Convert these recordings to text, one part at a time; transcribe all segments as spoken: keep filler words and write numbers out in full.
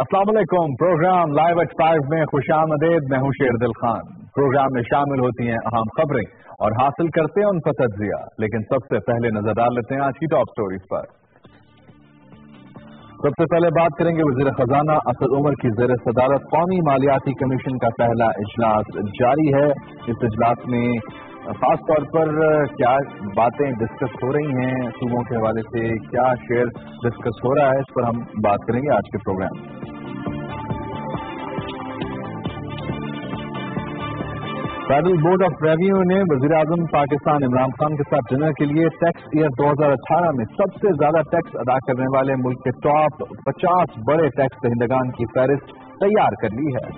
अस्सलाम वालेकुम। Programme live at five में खुशामदीद। मैं हूं शेर दिल खान। प्रोग्राम में शामिल होती हैं अहम खबरें और हासिल करते हैं उन पर तज्जिया। लेकिन सबसे पहले नजर डाल लेते हैं आज की टॉप स्टोरीज पर। सबसे पहले बात करेंगे वजीर खजाना असद उमर की ज़ेर सदारत कौमी मालियाती कमीशन का पहला इजलास जारी है। इस इजलास में खास तौर पर क्या बातें डिस्कस हो रही हैं सूबों के हवाले से, क्या शेयर डिस्कस हो रहा है, इस पर हम बात करेंगे आज के प्रोग्राम में। फेडरल बोर्ड ऑफ रेवेन्यू ने वजीर आजम पाकिस्तान इमरान खान के साथ डिनर के लिए टैक्स ईयर दो हजार अठारह में सबसे ज्यादा टैक्स अदा करने वाले मुल्क के टॉप पचास बड़े टैक्स दहिंदगान की फहरिस्त तैयार कर ली है।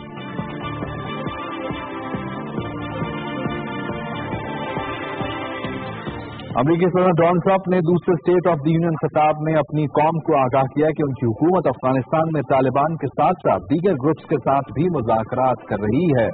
अमेरिकी सदर डोनाल्ड ट्रंप ने दूसरे स्टेट ऑफ द यूनियन खिताब में अपनी कौम को आगाह किया कि उनकी हुकूमत अफगानिस्तान में तालिबान के साथ साथ दीगर ग्रुप्स के साथ भी मुज़ाकरात कर रही है।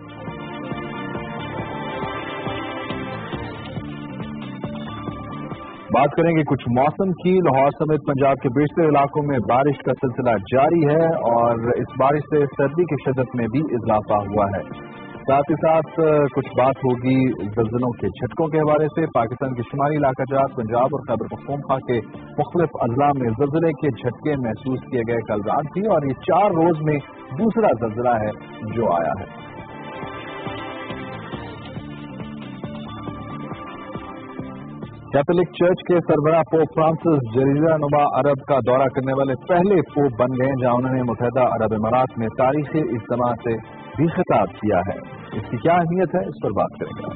बात करेंगे कुछ मौसम की। लाहौर समेत पंजाब के बेशतर इलाकों में बारिश का सिलसिला जारी है और इस बारिश से सर्दी की शिद्दत में भी इजाफा हुआ है। साथ ही साथ कुछ बात होगी ज़लज़लों के झटकों के हवाले से। पाकिस्तान के शुमाली इलाका जात पंजाब और खैबर पख्तूनख्वा के मुख्तलिफ अजला में ज़लज़ले के झटके महसूस किए गए कल रात भी, और ये चार रोज में दूसरा ज़लज़ला है जो आया है। कैथोलिक चर्च के सरबराह पोप फ्रांसिस जजीरा नुमा अरब का दौरा करने वाले पहले पोप बन गए, जहां उन्होंने मुत्तहिदा अरब इमारात में तारीखी इज्तिमा से भी खिताब किया है। इसकी क्या अहमियत है, इस पर बात करेंगे।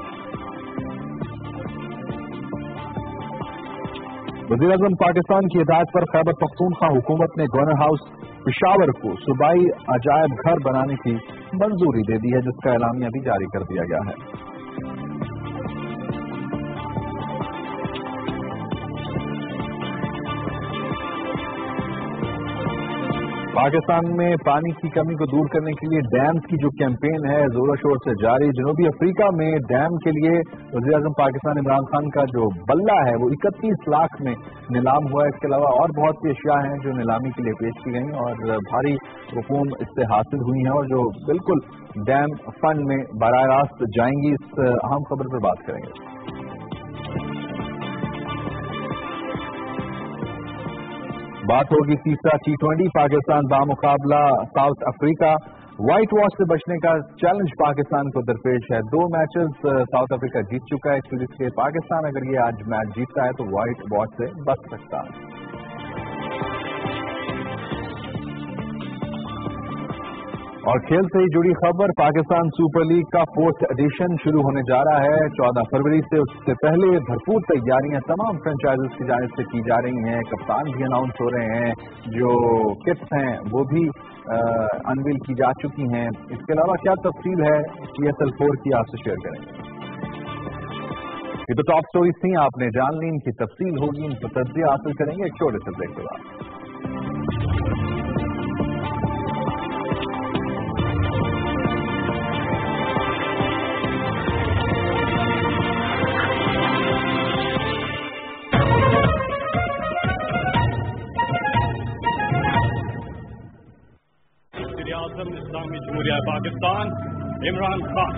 वज़ीर आज़म पाकिस्तान की हिदायत पर खैबर पख्तूनख्वा हुकूमत ने गवर्नर हाउस पेशावर को सूबाई अजायब घर बनाने की मंजूरी दे दी है, जिसका एलामिया भी जारी कर दिया गया है। पाकिस्तान में पानी की कमी को दूर करने के लिए डैम्स की जो कैंपेन है जोरों शोर से जारी। जनूबी अफ्रीका में डैम के लिए वज़ीर आज़म पाकिस्तान इमरान खान का जो बल्ला है वो इकतीस लाख में नीलाम हुआ है। इसके अलावा और बहुत सी अशिया हैं जो नीलामी के लिए पेश की गई और भारी रकूम इससे हासिल हुई हैं और जो बिल्कुल डैम फंड में बराह रास्त जाएंगी। इस अहम खबर पर बात करेंगे। बात होगी तीसरा टी ट्वेंटी पाकिस्तान बामुकाबला साउथ अफ्रीका। व्हाइट वॉश से बचने का चैलेंज पाकिस्तान को दरपेश है। दो मैचेस साउथ अफ्रीका जीत चुका है, इसलिए पाकिस्तान अगर ये आज मैच जीतता है तो व्हाइट वॉश से बच सकता है। और खेल से ही जुड़ी खबर, पाकिस्तान सुपर लीग का फोर्थ एडिशन शुरू होने जा रहा है चौदह फरवरी से। उससे पहले भरपूर तैयारियां तमाम फ्रेंचाइजीज की जानिब से की जा रही हैं। कप्तान भी अनाउंस हो रहे हैं, जो किट्स हैं वो भी अनवील की जा चुकी हैं। इसके अलावा क्या तफसील है टी एस एल फोर की, आपसे शेयर करेंगे। ये तो टॉप स्टोरीज थी, आपने जान ली, इनकी तफसील होगी, इन पर तज्जिया हासिल करेंगे एक छोटे से ब्रेक के बाद। इस्लामी जमहूरिया पाकिस्तान इमरान खान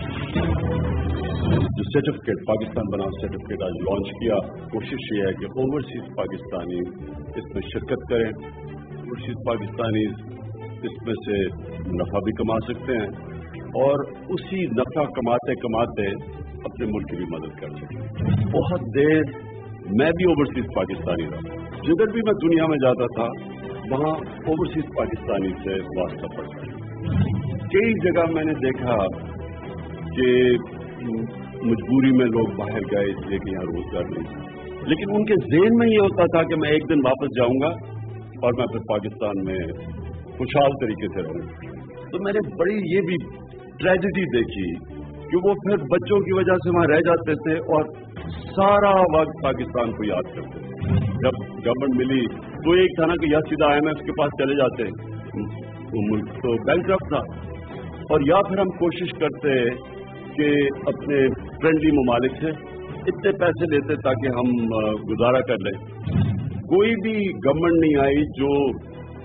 जो सर्टिफिकेट पाकिस्तान बनाम सर्टिफिकेट आज लॉन्च किया, कोशिश ये है कि ओवरसीज पाकिस्तानी इसमें शिरकत करें। ओवरसीज पाकिस्तानी इसमें से नफा भी कमा सकते हैं और उसी नफा कमाते कमाते अपने मुल्क की भी मदद कर सकते हैं। बहुत देर मैं भी ओवरसीज पाकिस्तानी रहा, जिधर भी मैं दुनिया में जाता था वहाँ ओवरसीज पाकिस्तानी से वास्ता पड़ता है। कई जगह मैंने देखा कि मजबूरी में लोग बाहर गए इसलिए कि यहाँ रोजगार नहीं, लेकिन उनके ज़हन में ये होता था कि मैं एक दिन वापस जाऊंगा और मैं फिर पाकिस्तान में खुशहाल तरीके से रहूंगा। तो मैंने बड़ी ये भी ट्रेजेडी देखी कि वो फिर बच्चों की वजह से वहाँ रह जाते थे और सारा वक्त पाकिस्तान को याद करते थे। जब गवर्नमेंट मिली तो एक था ना कि या सीधा आई एम एफ के पास चले जाते, वो मुल्क तो बैंकक्रप्ट था, और या फिर हम कोशिश करते कि अपने फ्रेंडली ममालिक से इतने पैसे लेते ताकि हम गुजारा कर लें। कोई भी गवर्नमेंट नहीं आई जो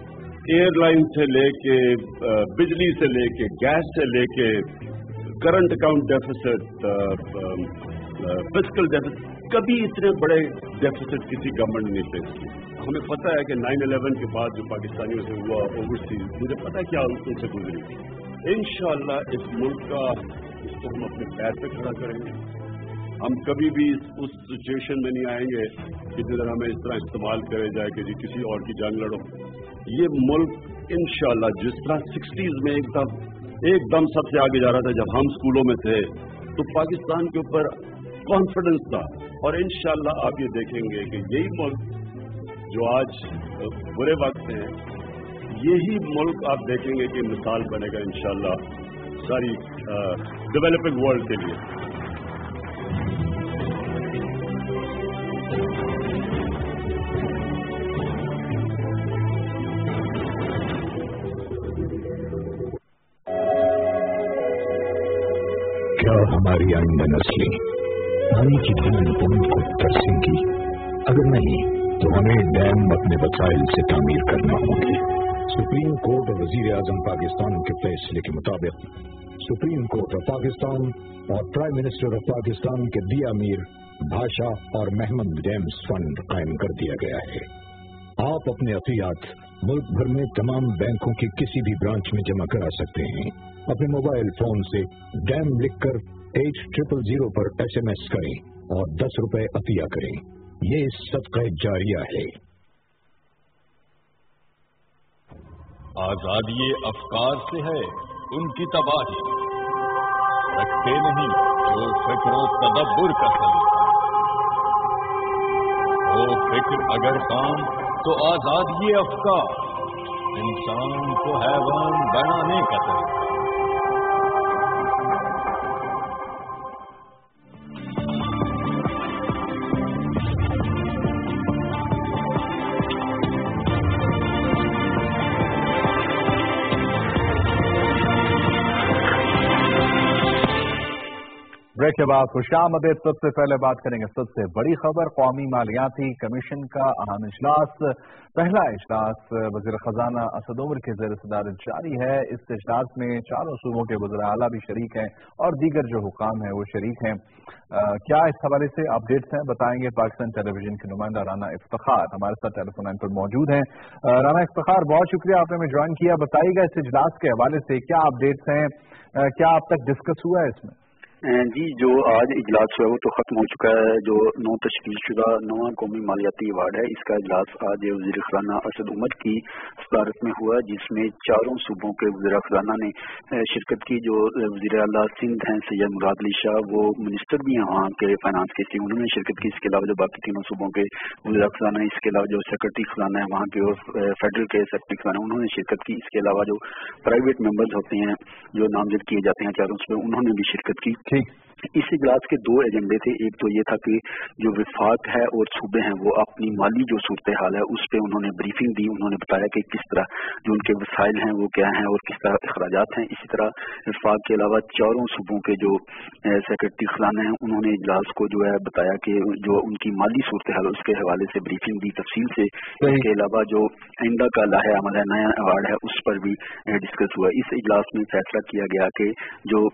एयर लाइन से लेके बिजली से लेके गैस से लेके current account deficit, fiscal deficit, कभी इतने बड़े डेफिसिट किसी गवर्नमेंट ने फेस किए। हमें पता है कि नाइन इलेवन के बाद जो पाकिस्तानियों से हुआ ओवरसीज, मुझे पता है क्या उनसे गुजरी। इंशाअल्लाह इस मुल्क का, इसको हम अपने पैर पे खड़ा करेंगे। हम कभी भी उस सिचुएशन में नहीं आएंगे कि जिधर हमें इस तरह इस्तेमाल करे जाए कि जी किसी और की जंग लड़ो। ये मुल्क इंशाअल्लाह जिस तरह सिक्सटीज में एकदम एकदम सबसे आगे जा रहा था, जब हम स्कूलों में थे तो पाकिस्तान के ऊपर कॉन्फिडेंस था, और इंशाअल्लाह आप ये देखेंगे कि यही मुल्क जो आज बुरे वक्त हैं, यही मुल्क आप देखेंगे कि मिसाल बनेगा इंशाअल्लाह सारी डेवलपिंग वर्ल्ड के लिए। क्या हमारी आइंदा नस्लें पानी की बूंद बूंद को तरसेंगी? अगर नहीं तो हमें डैम अपने वसाइल से तामीर करना होंगे। सुप्रीम कोर्ट और वजीर आजम पाकिस्तान के फैसले के मुताबिक सुप्रीम कोर्ट ऑफ पाकिस्तान और प्राइम मिनिस्टर ऑफ पाकिस्तान के दिया मीर भाषा और महमद डैम्स फंड कायम कर दिया गया है। आप अपने अतियात मुल्क भर में तमाम बैंकों की किसी भी ब्रांच में जमा करा सकते हैं। अपने मोबाइल फोन से डैम लिखकर एट ट्रिपल जीरो पर एस एम एस करें और दस रुपए अतिया करें। ये सदका जारिया है। आजादी अफकार से है उनकी तबाही, रखते नहीं जो फिक्र तदब्बुर का सलीका। वो फिक्र अगर काम तो आजादी अफकार, इंसान को हैवान बनाने का तरीका। ब्रेक के बाद खुशामदीद। सबसे पहले बात करेंगे सबसे बड़ी खबर, कौमी मालियाती कमीशन का अहम इजलास। पहला इजलास वजीर खजाना असद उमर के ज़ेर सदारत जारी है। इस इजलास में चारों सूबों के वज़ीर आला भी शरीक हैं और दीगर जो हुकाम हैं वो शरीक हैं। आ, क्या इस हवाले से अपडेट्स हैं बताएंगे पाकिस्तान टेलीविजन के नुमाइंदा राना इफ्तिखार हमारे साथ टेलीफोन लाइन पर मौजूद हैं। राना इफ्तिखार, बहुत शुक्रिया आपने हमें ज्वाइन किया। बताइएगा इस इजलास के हवाले से क्या अपडेट्स हैं, क्या अब तक डिस्कस हुआ है इसमें? जी, जो आज इजलास हुआ वो तो खत्म हो चुका है। जो नौ तशकील शुदा नवा कौमी मालियाती अवार्ड है, इसका इजलास आज वज़ीर ख़ज़ाना असद उमर की सदारत में हुआ, जिसमें चारों सूबों के वज़ीर ख़ज़ाना ने शिरकत की। जो वज़ीर आला सिंध हैं सैयद मुराद अली शाह, वो मिनिस्टर भी हैं वहाँ के फाइनेंस के, सी उन्होंने शिरकत की। इसके अलावा जो बाकी तीनों सूबों के वज़ीर ख़ज़ाना हैं, इसके अलावा जो सेक्रेटरी ख़ज़ाना है वहाँ के और फेडरल के सेक्रेटरी ख़ज़ाना उन्होंने शिरकत की। इसके अलावा जो प्राइवेट मेंबर्स होते हैं जो नामजद किए जाते हैं चारों सूबे, उन्होंने भी शिरकत की। इस इजलास के दो एजेंडे थे। एक तो ये था कि जो विफाक है और सूबे हैं वो अपनी माली जो सूरत हाल है उस पर उन्होंने ब्रीफिंग दी। उन्होंने बताया कि किस तरह जो उनके वसाइल हैं वो क्या हैं और किस तरह अखराजात हैं। इसी तरह विफाक के अलावा चारों सूबों के जो सेक्रेटरी ख़ज़ाना हैं उन्होंने इजलास को जो है बताया कि जो उनकी माली सूरत हाल उसके हवाले से ब्रीफिंग दी तफसील से। इसके अलावा जो आइंदा का लाहे अमल है, नया अवार्ड है, उस पर भी डिस्कस हुआ। इस इजलास में फैसला किया गया कि जो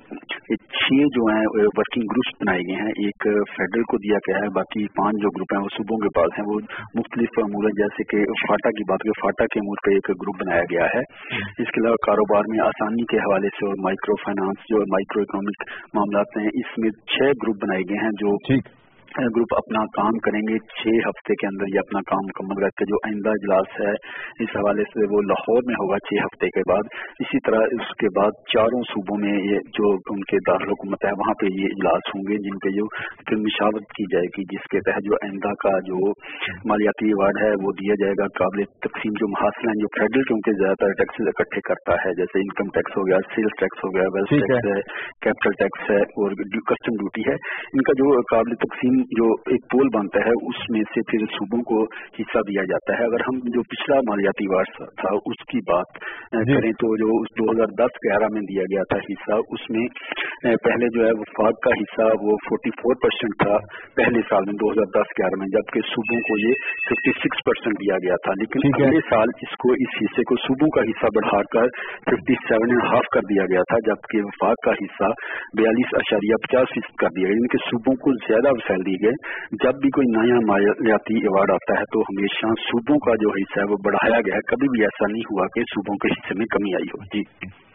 छह जो हैं वर्किंग ग्रुप्स बनाए गए हैं, एक फेडरल को दिया गया है, बाकी पांच जो ग्रुप हैं वो सूबों के पास हैं। वो मुख्तलिफ अमूर है, जैसे कि फाटा की बात करें, फाटा के अमूर का एक ग्रुप बनाया गया है। इसके अलावा कारोबार में आसानी के हवाले से और माइक्रो फाइनेंस जो माइक्रो इकोनॉमिक मामला हैं, इसमें छह ग्रुप बनाए गए हैं। जो ग्रुप अपना काम करेंगे छह हफ्ते के अंदर, ये अपना काम मुकम्मल करके जो आइंदा इजलास है इस हवाले से वो लाहौर में होगा छह हफ्ते के बाद। इसी तरह उसके बाद चारों सूबों में ये जो उनके दारुल हुकूमत है वहाँ पे ये इजलास होंगे, जिन पे जो फिर मशावरत की जाएगी, जिसके तहत जो आइंदा का जो मालियाती अवार्ड है वो दिया जाएगा। काबिल तकसीम जो महासला जो फेडरल के उनके ज्यादातर टैक्सेस इकट्ठे करता है, जैसे इनकम टैक्स हो गया, सेल्स टैक्स हो गया, वेल्थ टैक्स है, कैपिटल टैक्स है और कस्टम ड्यूटी है, इनका जो काबिल तकसीम जो एक पोल बनता है उसमें से फिर सूबों को हिस्सा दिया जाता है। अगर हम जो पिछला मालियाती वर्ष था उसकी बात करें तो जो दो हजार दस ग्यारह में दिया गया था हिस्सा, उसमें पहले जो है वफाक का हिस्सा वो चौवालीस परसेंट था पहले साल में दो हजार दस ग्यारह में, जबकि सूबों को ये छप्पन परसेंट दिया गया था। लेकिन अगले साल इसको इस हिस्से को सूबों का हिस्सा बढ़ाकर सत्तावन एंड हाफ कर दिया गया था, जबकि वफाक का हिस्सा बयालीस अशारिया पचास फीसद कर दिया गया। इनके सूबों को ज्यादा वसाइल दिए गए। जब भी कोई नया मालियाती अवार्ड आता है तो हमेशा सूबों का जो हिस्सा है वो बढ़ाया गया है, कभी भी ऐसा नहीं हुआ कि सूबों के हिस्से में कमी आई हो। जी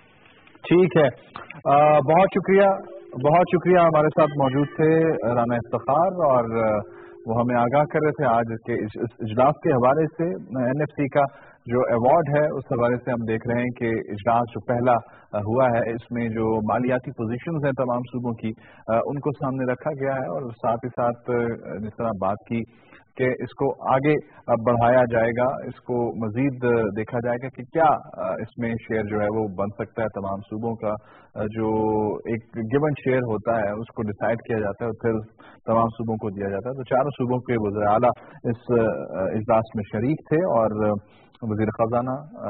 ठीक है, आ, बहुत शुक्रिया, बहुत शुक्रिया। हमारे साथ मौजूद थे राना इफ्तिखार और वो हमें आगाह कर रहे थे आज के इस इजलास के हवाले से। एन एफ सी का जो अवार्ड है उस हवाले से हम देख रहे हैं कि इजलास जो पहला हुआ है इसमें जो मालियाती पोजीशंस हैं तमाम सूबों की उनको सामने रखा गया है और साथ ही साथ जिस तरह बात की कि इसको आगे बढ़ाया जाएगा, इसको मजीद देखा जाएगा कि क्या इसमें शेयर जो है वो बन सकता है। तमाम सूबों का जो एक गिवन शेयर होता है उसको डिसाइड किया जाता है और फिर तमाम सूबों को दिया जाता है। तो चारों सूबों के वज़ीर आला इस इजलास में शरीक थे और वज़ीर ख़ज़ाना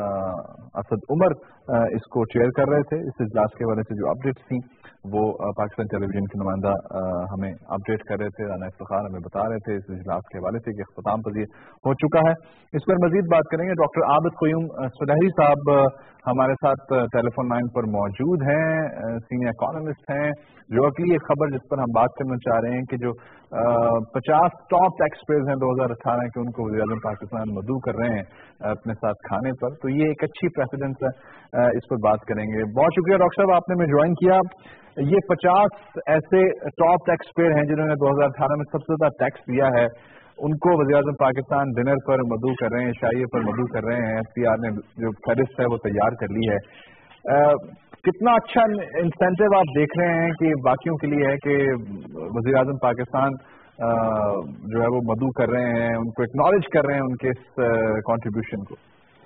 असद उमर इसको चेयर कर रहे थे। इस इजलास के हवाले से जो अपडेट्स थी वो पाकिस्तान टेलीविजन के नुमाइंदा हमें अपडेट कर रहे थे। राना इफ्तिखार हमें बता रहे थे इस इजलास के हवाले से कि इख्तिताम पजीर हो चुका है। इस पर मजीद बात करेंगे। डॉक्टर आबिद क़य्यूम सुलहरी साहब हमारे साथ टेलीफोन लाइन पर मौजूद हैं, सीनियर इकोनॉमिस्ट हैं। जो अगली एक खबर जिस पर हम बात करना चाह रहे हैं कि जो पचास टॉप टैक्स पेयर्स हैं दो हजार अठारह के, उनको वज़ीर आज़म पाकिस्तान मदऊ कर रहे हैं अपने साथ खाने पर, तो ये एक अच्छी प्रेसिडेंस है, इस पर बात करेंगे। बहुत शुक्रिया डॉक्टर साहब, आपने में ज्वाइन किया। ये पचास ऐसे टॉप टैक्स पेयर हैं जिन्होंने दो हजार अठारह में सबसे ज्यादा टैक्स दिया है, उनको वज़ीर आज़म पाकिस्तान डिनर पर मदऊ कर रहे हैं, शाइए पर मदऊ कर रहे हैं। एफ पी आर ने जो फहरिस्त है वो तैयार कर ली है। आ, कितना अच्छा इंसेंटिव आप देख रहे हैं कि बाकियों के लिए है कि वज़ीर आज़म पाकिस्तान आ, जो है वो मदऊ कर रहे हैं, उनको एक्नॉलेज कर रहे हैं उनके इस कंट्रीब्यूशन को।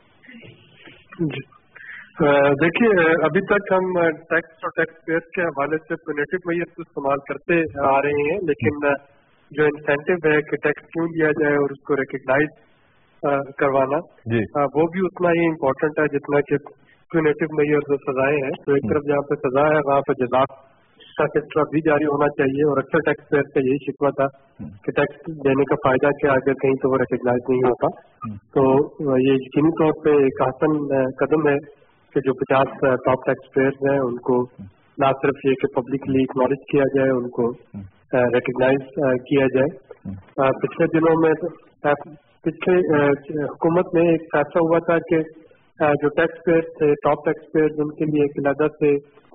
देखिए, अभी तक हम टैक्स और टैक्स पेयर के हवाले से प्यूनेटिव मेजर्स को इस्तेमाल करते आ रहे हैं, लेकिन जो इंसेंटिव है कि टैक्स क्यों दिया जाए और उसको रिकग्नाइज करवाना जी। आ, वो भी उतना ही इम्पोर्टेंट है जितना कि प्यूनेटिव मेजर्स और सजाएं हैं। तो एक तरफ जहाँ पे सजा है वहाँ पे जज़ा का सिलसिला भी जारी होना चाहिए और अक्सर टैक्स पेयर का यही शिकवा था कि टैक्स देने का फायदा क्या अगर कहीं तो वो रिकग्नाइज नहीं होता। तो ये यकीनी तौर पे एक आसान कदम है कि जो पचास टॉप टैक्स पेयर्स हैं उनको ना सिर्फ ये कि पब्लिकली एक्नॉलेज किया जाए, उनको रिकग्नाइज किया जाए। पिछले दिनों में पिछले हुकूमत में एक फैसला हुआ था कि जो टैक्स पेयर थे, टॉप टैक्स पेयर, उनके लिए एक इलादा से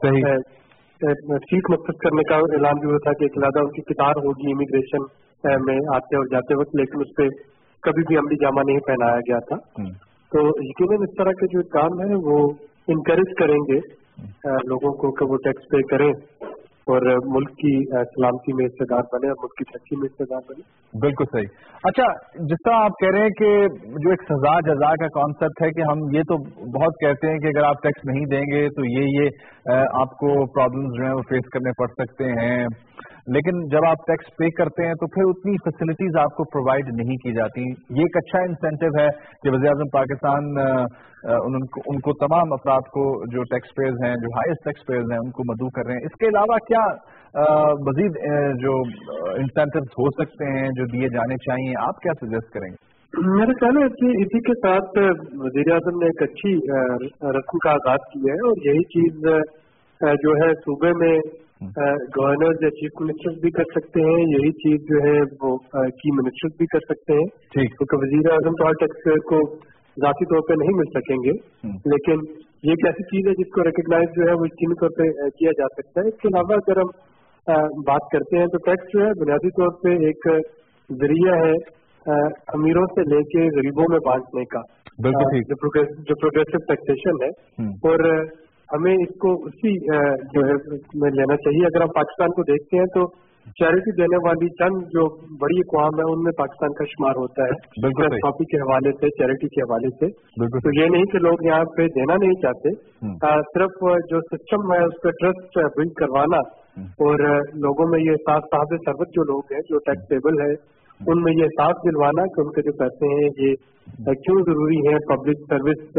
फीस मुक्त करने का ऐलान भी हुआ था कि एक इलादा उनकी कितार होगी इमिग्रेशन में आते और जाते वक्त, लेकिन उस पर कभी भी अमली जामा नहीं पहनाया गया था। तो यकीनन इस तरह के जो काम है वो इनकरेज करेंगे लोगों को कि वो टैक्स पे करें और मुल्क की सलामती में हिस्सेदार बने और मुल्क की तरक्की में हिस्सेदार बने। बिल्कुल सही। अच्छा, जिस तरह आप कह रहे हैं कि जो एक सजा जजा का कॉन्सेप्ट है कि हम ये तो बहुत कहते हैं कि अगर आप टैक्स नहीं देंगे तो ये ये आपको प्रॉब्लम्स जो है वो फेस करने पड़ सकते हैं, लेकिन जब आप टैक्स पे करते हैं तो फिर उतनी फैसिलिटीज आपको प्रोवाइड नहीं की जाती। ये एक अच्छा इंसेंटिव है कि वज़ीर आज़म पाकिस्तान उनको, उनको तमाम अफराद को जो टैक्स पेयर्स हैं, जो हाईएस्ट टैक्स पेयर्स हैं, उनको मदऊ कर रहे हैं। इसके अलावा क्या मजीद जो इंसेंटिव हो सकते हैं जो दिए जाने चाहिए, आप क्या सजेस्ट करेंगे? मेरे ख्याल है कि इसी के साथ वज़ीर आज़म ने एक अच्छी रस्म का आगाज किया है और यही चीज जो है सूबे में गवर्नर या चीफ मिनिस्टर्स भी कर सकते हैं, यही चीज जो है वो की मिनिस्टर्स भी कर सकते हैं। क्योंकि वज़ीर आज़म तो हर टैक्स पेयर को जाती तौर पे नहीं मिल सकेंगे, लेकिन ये एक ऐसी चीज है जिसको रिकग्नाइज जो है वो यकीनी तौर पे किया जा सकता है। इसके अलावा अगर हम बात करते हैं तो टैक्स जो है बुनियादी तौर पे एक जरिया है अमीरों से लेके गरीबों में बांटने का, जो प्रोग्रेसिव टैक्सेशन है, और हमें इसको उसी जो है में लेना चाहिए। अगर हम पाकिस्तान को देखते हैं तो चैरिटी देने वाली चंद जो बड़ी अक़वाम है उनमें पाकिस्तान का शुमार होता है, फिलॉसफी के हवाले से, चैरिटी के हवाले से। तो ये नहीं कि लोग यहाँ पे देना नहीं चाहते, आ, सिर्फ जो सिस्टम है उस पर ट्रस्ट बिल्ड करवाना और लोगों में ये एहसास, साहब सरबत जो लोग हैं जो टैक्सेबल है, उनमें ये एहसास दिलवाना कि उनके जो पैसे हैं ये क्यों जरूरी है पब्लिक सर्विस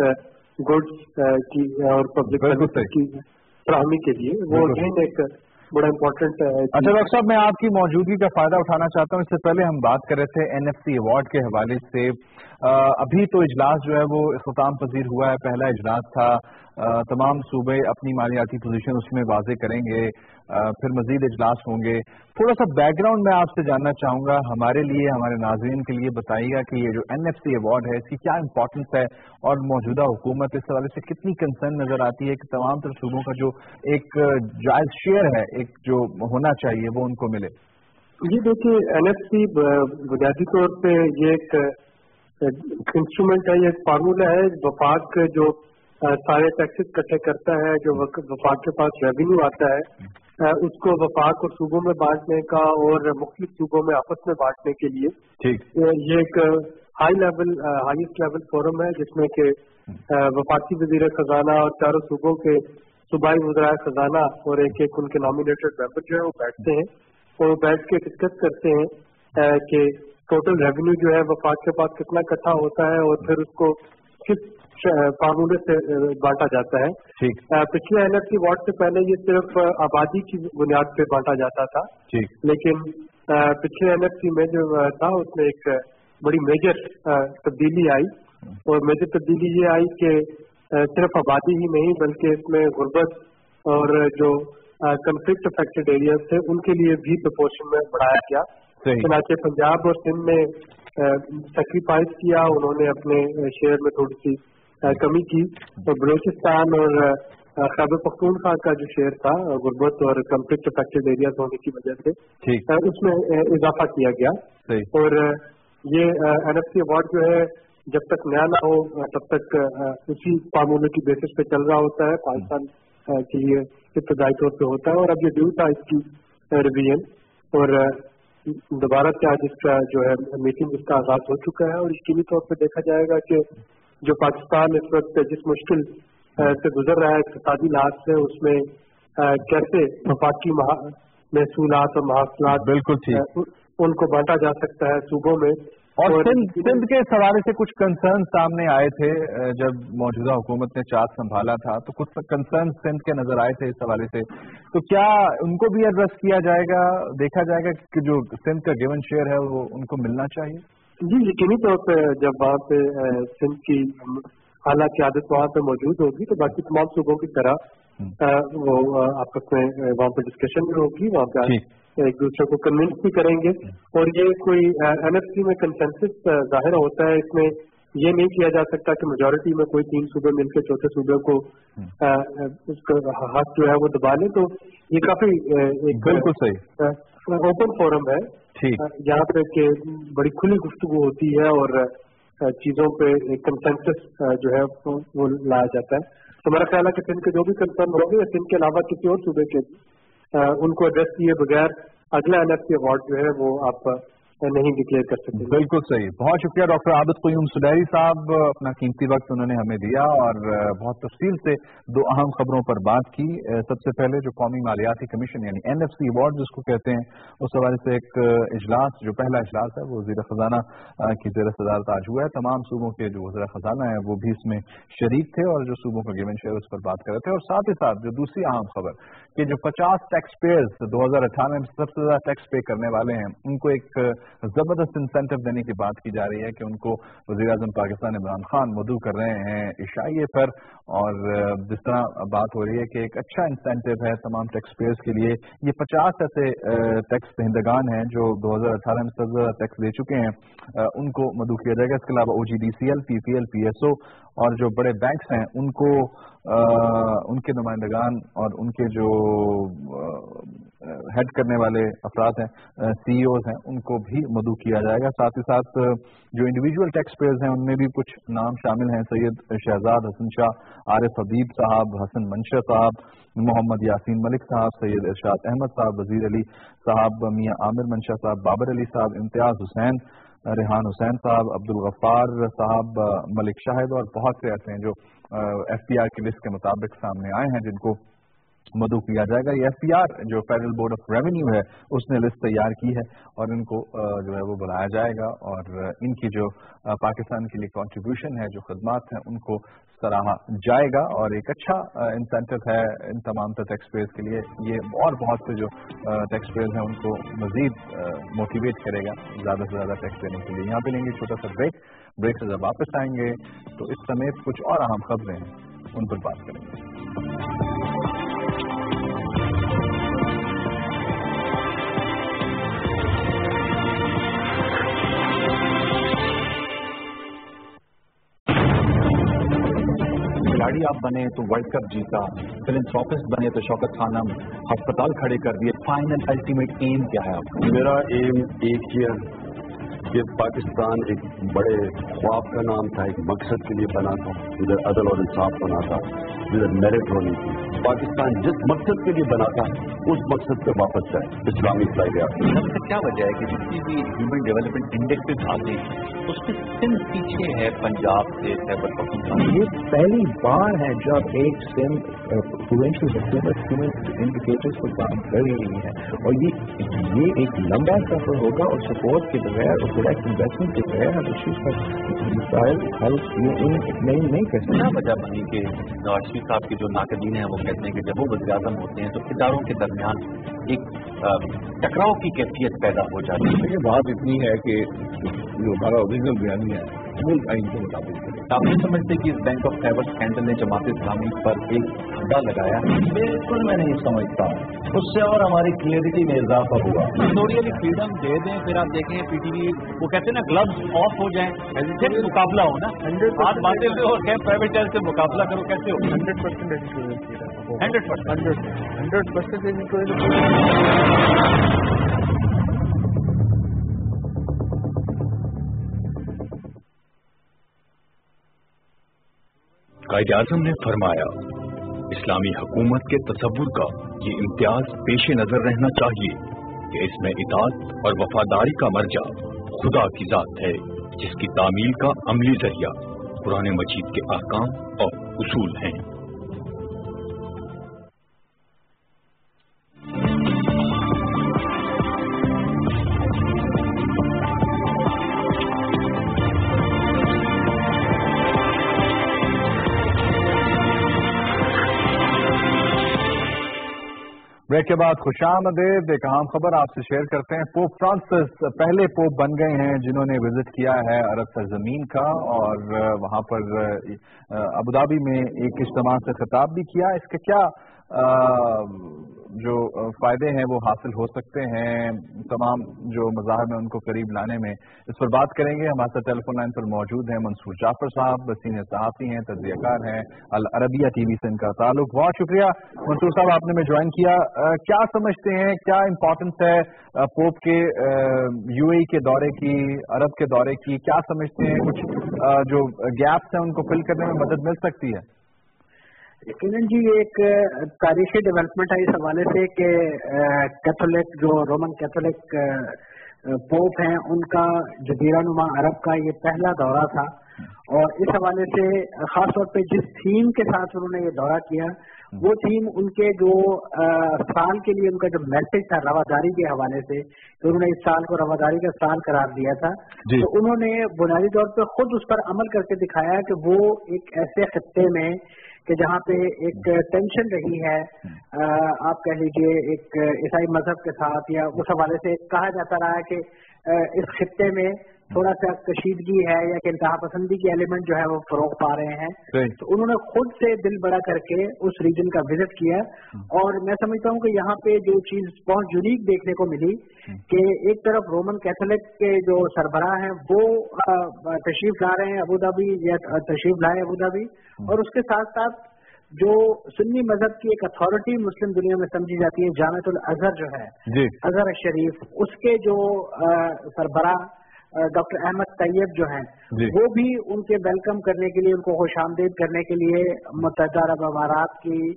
गुड्स की और पब्लिक सर्विस की फराहमी के लिए, वो अगेन एक बड़ा इम्पोर्टेंट है। अच्छा डॉक्टर साहब, मैं आपकी मौजूदगी का फायदा उठाना चाहता हूँ। इससे पहले हम बात कर रहे थे एनएफसी अवार्ड के हवाले से। आ, अभी तो इजलास जो है वो इख्तिताम पजीर हुआ है, पहला इजलास था। आ, तमाम सूबे अपनी मालियाती पोजीशन उसमें वाजे करेंगे, आ, फिर मजीद इजलास होंगे। थोड़ा सा बैकग्राउंड मैं आपसे जानना चाहूँगा, हमारे लिए, हमारे नाज़रीन के लिए बताइएगा कि ये जो एनएफसी अवार्ड है इसकी क्या इंपॉर्टेंस है और मौजूदा हुकूमत इस हवाले से कितनी कंसर्न नजर आती है कि तमाम तर सूबों का जो एक जायज शेयर है, एक जो होना चाहिए वो उनको मिले। ये देखिए, एनएफसी बुनियादी तौर पे ये एक इंस्ट्रूमेंट है, ये एक फार्मूला है। वफाक जो सारे टैक्सेस इकट्ठे करता है, जो वफाक के पास रेवेन्यू आता है उसको वफाक और सूबों में बांटने का और मुख्तलिफ सूबों में आपस में बांटने के लिए ठीक ये एक high level highest level forum है, जिसमें के वफाकी वजीर खजाना और चारों सूबों के सूबाई वज़राए खजाना और एक एक उनके नॉमिनेटेड मेंबर जो है वो बैठते हैं और वो बैठ के डिस्कस करते हैं कि टोटल रेवेन्यू जो है वफाक के पास कितना इकट्ठा होता है और फिर उसको किस फार्मूले से बांटा जाता है। ठीक। पिछले एनएफसी अवार्ड से पहले ये सिर्फ आबादी की बुनियाद पे बांटा जाता था। ठीक। लेकिन पिछले एनएफसी में जो था उसमें एक बड़ी मेजर तब्दीली आई और मेजर तब्दीली ये आई कि सिर्फ आबादी ही नहीं बल्कि इसमें गुर्बत और जो कंफ्लिक्ट अफेक्टेड एरियाज थे उनके लिए भी प्रपोर्शन में बढ़ाया गया। चुनाचे पंजाब और सिंध ने सेक्रीफाइस किया, उन्होंने अपने शेयर में थोड़ी सी कमी की और बलूचिस्तान और खैबर पख्तूनख्वा का जो शेयर था गुर्बत और कंफ्लिक्ट अफेक्टेड एरियाज होने की वजह से उसमें इजाफा किया गया। और ये एनएफसी अवार्ड जो है जब तक नया ना हो तब तक उसी फार्मूले की बेसिस पे चल रहा होता है, पाँच साल के लिए इब्तदाई तौर पे होता है। और अब ये ड्यू था इसकी रिवीजन और दोबारा से आज इसका जो है मीटिंग इसका आगाज हो चुका है और यकीनी तौर पे देखा जाएगा कि जो पाकिस्तान इस वक्त जिस मुश्किल से गुजर रहा है इक़्तिसादी लिहाज से, उसमें कैसे वफाकी महसूलात और महसूलात बिल्कुल ठीक उनको बांटा जा सकता है सूबों में। और सिंध सिंध के हवाले से कुछ कंसर्न सामने आए थे जब मौजूदा हुकूमत ने चार्ज संभाला था, तो कुछ कंसर्न सिंध के नजर आए थे इस हवाले से, तो क्या उनको भी एड्रेस किया जाएगा, देखा जाएगा कि जो सिंध का गिवन शेयर है वो उनको मिलना चाहिए? जी, यकीनी तौर पे जब वहाँ पे सिंध की आला क़यादत वहाँ पे मौजूद होगी तो बाकी तमाम सूबों की तरह वो आपस में वहाँ पे डिस्कशन भी होगी, वहाँ पे एक दूसरे को कन्विंस भी करेंगे। और ये कोई एनएफसी में कंसेंसस जाहिर होता है, इसमें ये नहीं किया जा सकता कि मेजोरिटी में कोई तीन सूबे मिलकर चौथे सूबे को उसका हाथ जो है वो दबा ले। तो ये काफी एक बिल्कुल सही ओपन फोरम है, यहाँ पे के बड़ी खुली गुफ्तगू होती है और चीजों पे एक कंसेंसस जो है वो लाया जाता है। तो मेरा ख्याल है कि सिंध के जो भी कंसर्न होंगे या सिंध के अलावा किसी और सूबे के उनको एड्रेस किए बगैर अगला एनएफसी अवार्ड जो है वो आप नहीं डिक्लेयर कर सकते। बिल्कुल सही, बहुत शुक्रिया डॉक्टर आबिद क़य्यूम सुदैरी साहब, अपना कीमती वक्त उन्होंने हमें दिया और बहुत तफसील से दो अहम खबरों पर बात की। सबसे पहले जो कौमी मालियाती कमीशन यानी एनएफसी अवार्ड जिसको कहते हैं, उस हवाले से एक इजलास, जो पहला इजलास है वो वज़ीर खजाना की ज़ेर सदारत आज हुआ है। तमाम सूबों के जो वज़ीर खजाना है वो भी इसमें शरीक थे और जो सूबों का गिवन शेयर उस पर बात कर रहे थे। और साथ ही साथ जो दूसरी अहम खबर कि जो पचास टैक्स पेयर्स दो हजार अठारह में सबसे ज्यादा टैक्स पे करने वाले हैं उनको एक जबरदस्त इंसेंटिव देने की बात की जा रही है कि उनको वज़ीर आज़म पाकिस्तान इमरान खान मदऊ कर रहे हैं इशाइये पर। और जिस तरह बात हो रही है कि एक अच्छा इंसेंटिव है तमाम टैक्स पेयर्स के लिए, ये पचास ऐसे टैक्स दहिंदगान हैं जो दो हजार अठारह में सबसे ज्यादा टैक्स दे चुके हैं, उनको मदऊ किया जाएगा। इसके अलावा O G D C L, P P L, P S O और जो बड़े बैंक्स हैं उनको आ, उनके नुमाइंदगान और उनके जो हेड करने वाले अफराद हैं, सी ई ओज हैं, उनको भी मदऊ किया जाएगा। साथ ही साथ जो इंडिविजुअल टैक्स पेयर्स हैं उनमें भी कुछ नाम शामिल हैं, सैयद शहजाद हसन शाह, आरिफ हबीब साहब, हसन मंशा साहब, मोहम्मद यासीन मलिक साहब, सैयद इरशाद अहमद साहब, वजीर अली साहब, मियाँ आमिर मंशा साहब, बाबर अली साहब, इम्तियाज हुसैन, रेहान हुसैन साहब, अब्दुल गफ्फार साहब, मलिक शाहिद और बहुत से ऐसे हैं जो एफ पी आर की लिस्ट के मुताबिक सामने आए हैं जिनको मदू किया जाएगा। ये एफ पी आर जो फेडरल बोर्ड ऑफ रेवेन्यू है उसने लिस्ट तैयार की है और इनको जो है वो बुलाया जाएगा और इनकी जो पाकिस्तान के लिए कंट्रीब्यूशन है, जो खदमात हैं, उनको सराहा जाएगा और एक अच्छा इंसेंटिव है इन तमाम टैक्स पेयर्स के लिए। ये और बहुत से जो टैक्स पेयर्स हैं उनको मजीद मोटिवेट करेगा ज़्यादा से ज़्यादा टैक्स देने के लिए। यहाँ पे लेंगे छोटा सा ब्रेक। ब्रेक से जब वापस आएंगे तो इस समेत कुछ और अहम खबरें हैं उन पर बात करेंगे। खिलाड़ी आप बने तो वर्ल्ड कप जीता, फिलैंथ्रोपिस्ट बने तो शौकत खानम अस्पताल खड़े कर दिए। फाइनल अल्टीमेट एम क्या है आपका? मेरा एम एक ही है कि पाकिस्तान एक बड़े ख्वाब का नाम था, एक मकसद के लिए बना था, जिधर अदल और इंसाफ बना था, जिधर मेरिट होनी थी। पाकिस्तान जिस मकसद के लिए बना था उस मकसद पे वापस जाए, इस्लामिक फ्लाई गया। सबसे क्या वजह है कि जितनी भी ह्यूमन डेवलपमेंट इंडेक्सेस आते हैं उसमें सिम पीछे है पंजाब से खैबर पख्तूनख्वा। ये पहली बार है जब एक सिम प्रोविंशियल हुकूमत इंडिकेटर्स पर काम कर रही है और ये ये एक लंबा सफर होगा और सपोर्ट के बगैर और प्रोडक्ट इन्वेस्टमेंट के बगैर हम इस चीज पर मिसाइल हल नहीं नहीं कर सकते। क्या वजह बनी कि नवाज शरीफ साहब के जो नाकदीन हैं वो कहते हैं कि जब वो वज़ीर-ए-आज़म होते हैं तो इदारों के दरमियान एक टकराव की कैफियत पैदा हो जाती है। देखिए बात इतनी है कि जो हमारा ओरिजिनल बयानी है मूल आइन के मुताबिक है। आप नहीं समझते कि इस बैंक ऑफ खैबर स्कैंडल ने जमात इस्लामी पर एक धब्बा लगाया? बिल्कुल मैं नहीं समझता, उससे और हमारी क्लियरिटी में इजाफा हुआ। एडिटोरियल फ्रीडम दे दें, फिर आप देखें पीटीवी वो कहते हैं ना ग्लव्स ऑफ हो जाएं, फिर मुकाबला हो ना। बात बातें से और क्या प्राइवेट से मुकाबला करो, कैसे हो? Hundred percent editorial hundred percent hundred percent editorial. कायदे आज़म ने फरमाया, इस्लामी हुकूमत के तसव्वुर का ये इम्तियाज पेश नजर रहना चाहिए कि इसमें इताअत और वफादारी का मर्जा खुदा की जात है, जिसकी तामील का अमली जरिया कुरान मजीद के अहकाम और उसूल हैं। ब्रेक के बाद खुशामदीद। एक अहम खबर आपसे शेयर करते हैं। पोप फ्रांसिस पहले पोप बन गए हैं जिन्होंने विजिट किया है अरब सरजमीन का और वहां पर अबुधाबी में एक इज्तिमा से खिताब भी किया। इसके क्या आ, जो फायदे हैं वो हासिल हो सकते हैं, तमाम जो मज़ाहब में उनको करीब लाने में, इस पर बात करेंगे। हमारे साथ टेलीफोन लाइन पर मौजूद हैं मंसूर जाफर साहब, सीनियर सहाफ़ी हैं, तजज़ियाकार हैं, अल अरबिया टीवी से इनका ताल्लुक। बहुत शुक्रिया मंसूर साहब, आपने में ज्वाइन किया। आ, क्या समझते हैं, क्या इम्पोर्टेंस है पोप के यूएई के दौरे की, अरब के दौरे की? क्या समझते हैं कुछ आ, जो गैप्स हैं उनको फिल करने में मदद मिल सकती है? यकीनन जी, एक तारीखी डेवलपमेंट है इस हवाले से कि कैथोलिक जो रोमन कैथोलिक पोप हैं उनका जजीरा नुमा अरब का ये पहला दौरा था और इस हवाले से खास तौर पे जिस थीम के साथ उन्होंने ये दौरा किया वो थीम उनके जो आ, साल के लिए उनका जो मैसेज था रवादारी के हवाले से, तो उन्होंने इस साल को रवादारी का साल करार दिया था। तो उन्होंने बुनियादी तौर पर खुद उस पर अमल करके दिखाया कि वो एक ऐसे खित्ते में कि जहाँ पे एक टेंशन रही है, आ, आप कह लीजिए एक ईसाई मजहब के साथ, या उस हवाले से कहा जाता रहा है कि आ, इस खित्ते में थोड़ा सा कशीदगी है या कि इंतहा पसंदी के एलिमेंट जो है वो फरोग पा रहे हैं। तो उन्होंने खुद से दिल बड़ा करके उस रीजन का विजिट किया और मैं समझता हूँ कि यहाँ पे जो चीज बहुत यूनिक देखने को मिली कि एक तरफ रोमन कैथोलिक के जो सरबराह हैं वो तशरीफ ला रहे हैं अबू धाबी या तशरीफ लाए अबू धाबी, और उसके साथ साथ जो सुन्नी मजहब की एक अथॉरिटी मुस्लिम दुनिया में समझी जाती है जामिअतुल अजहर जो है, अजहर शरीफ, उसके जो सरबराह डॉक्टर अहमद तैयब जो हैं वो भी उनके वेलकम करने के लिए, उनको खुशामदीद करने के लिए मुत्तहिदा अरब अमारात की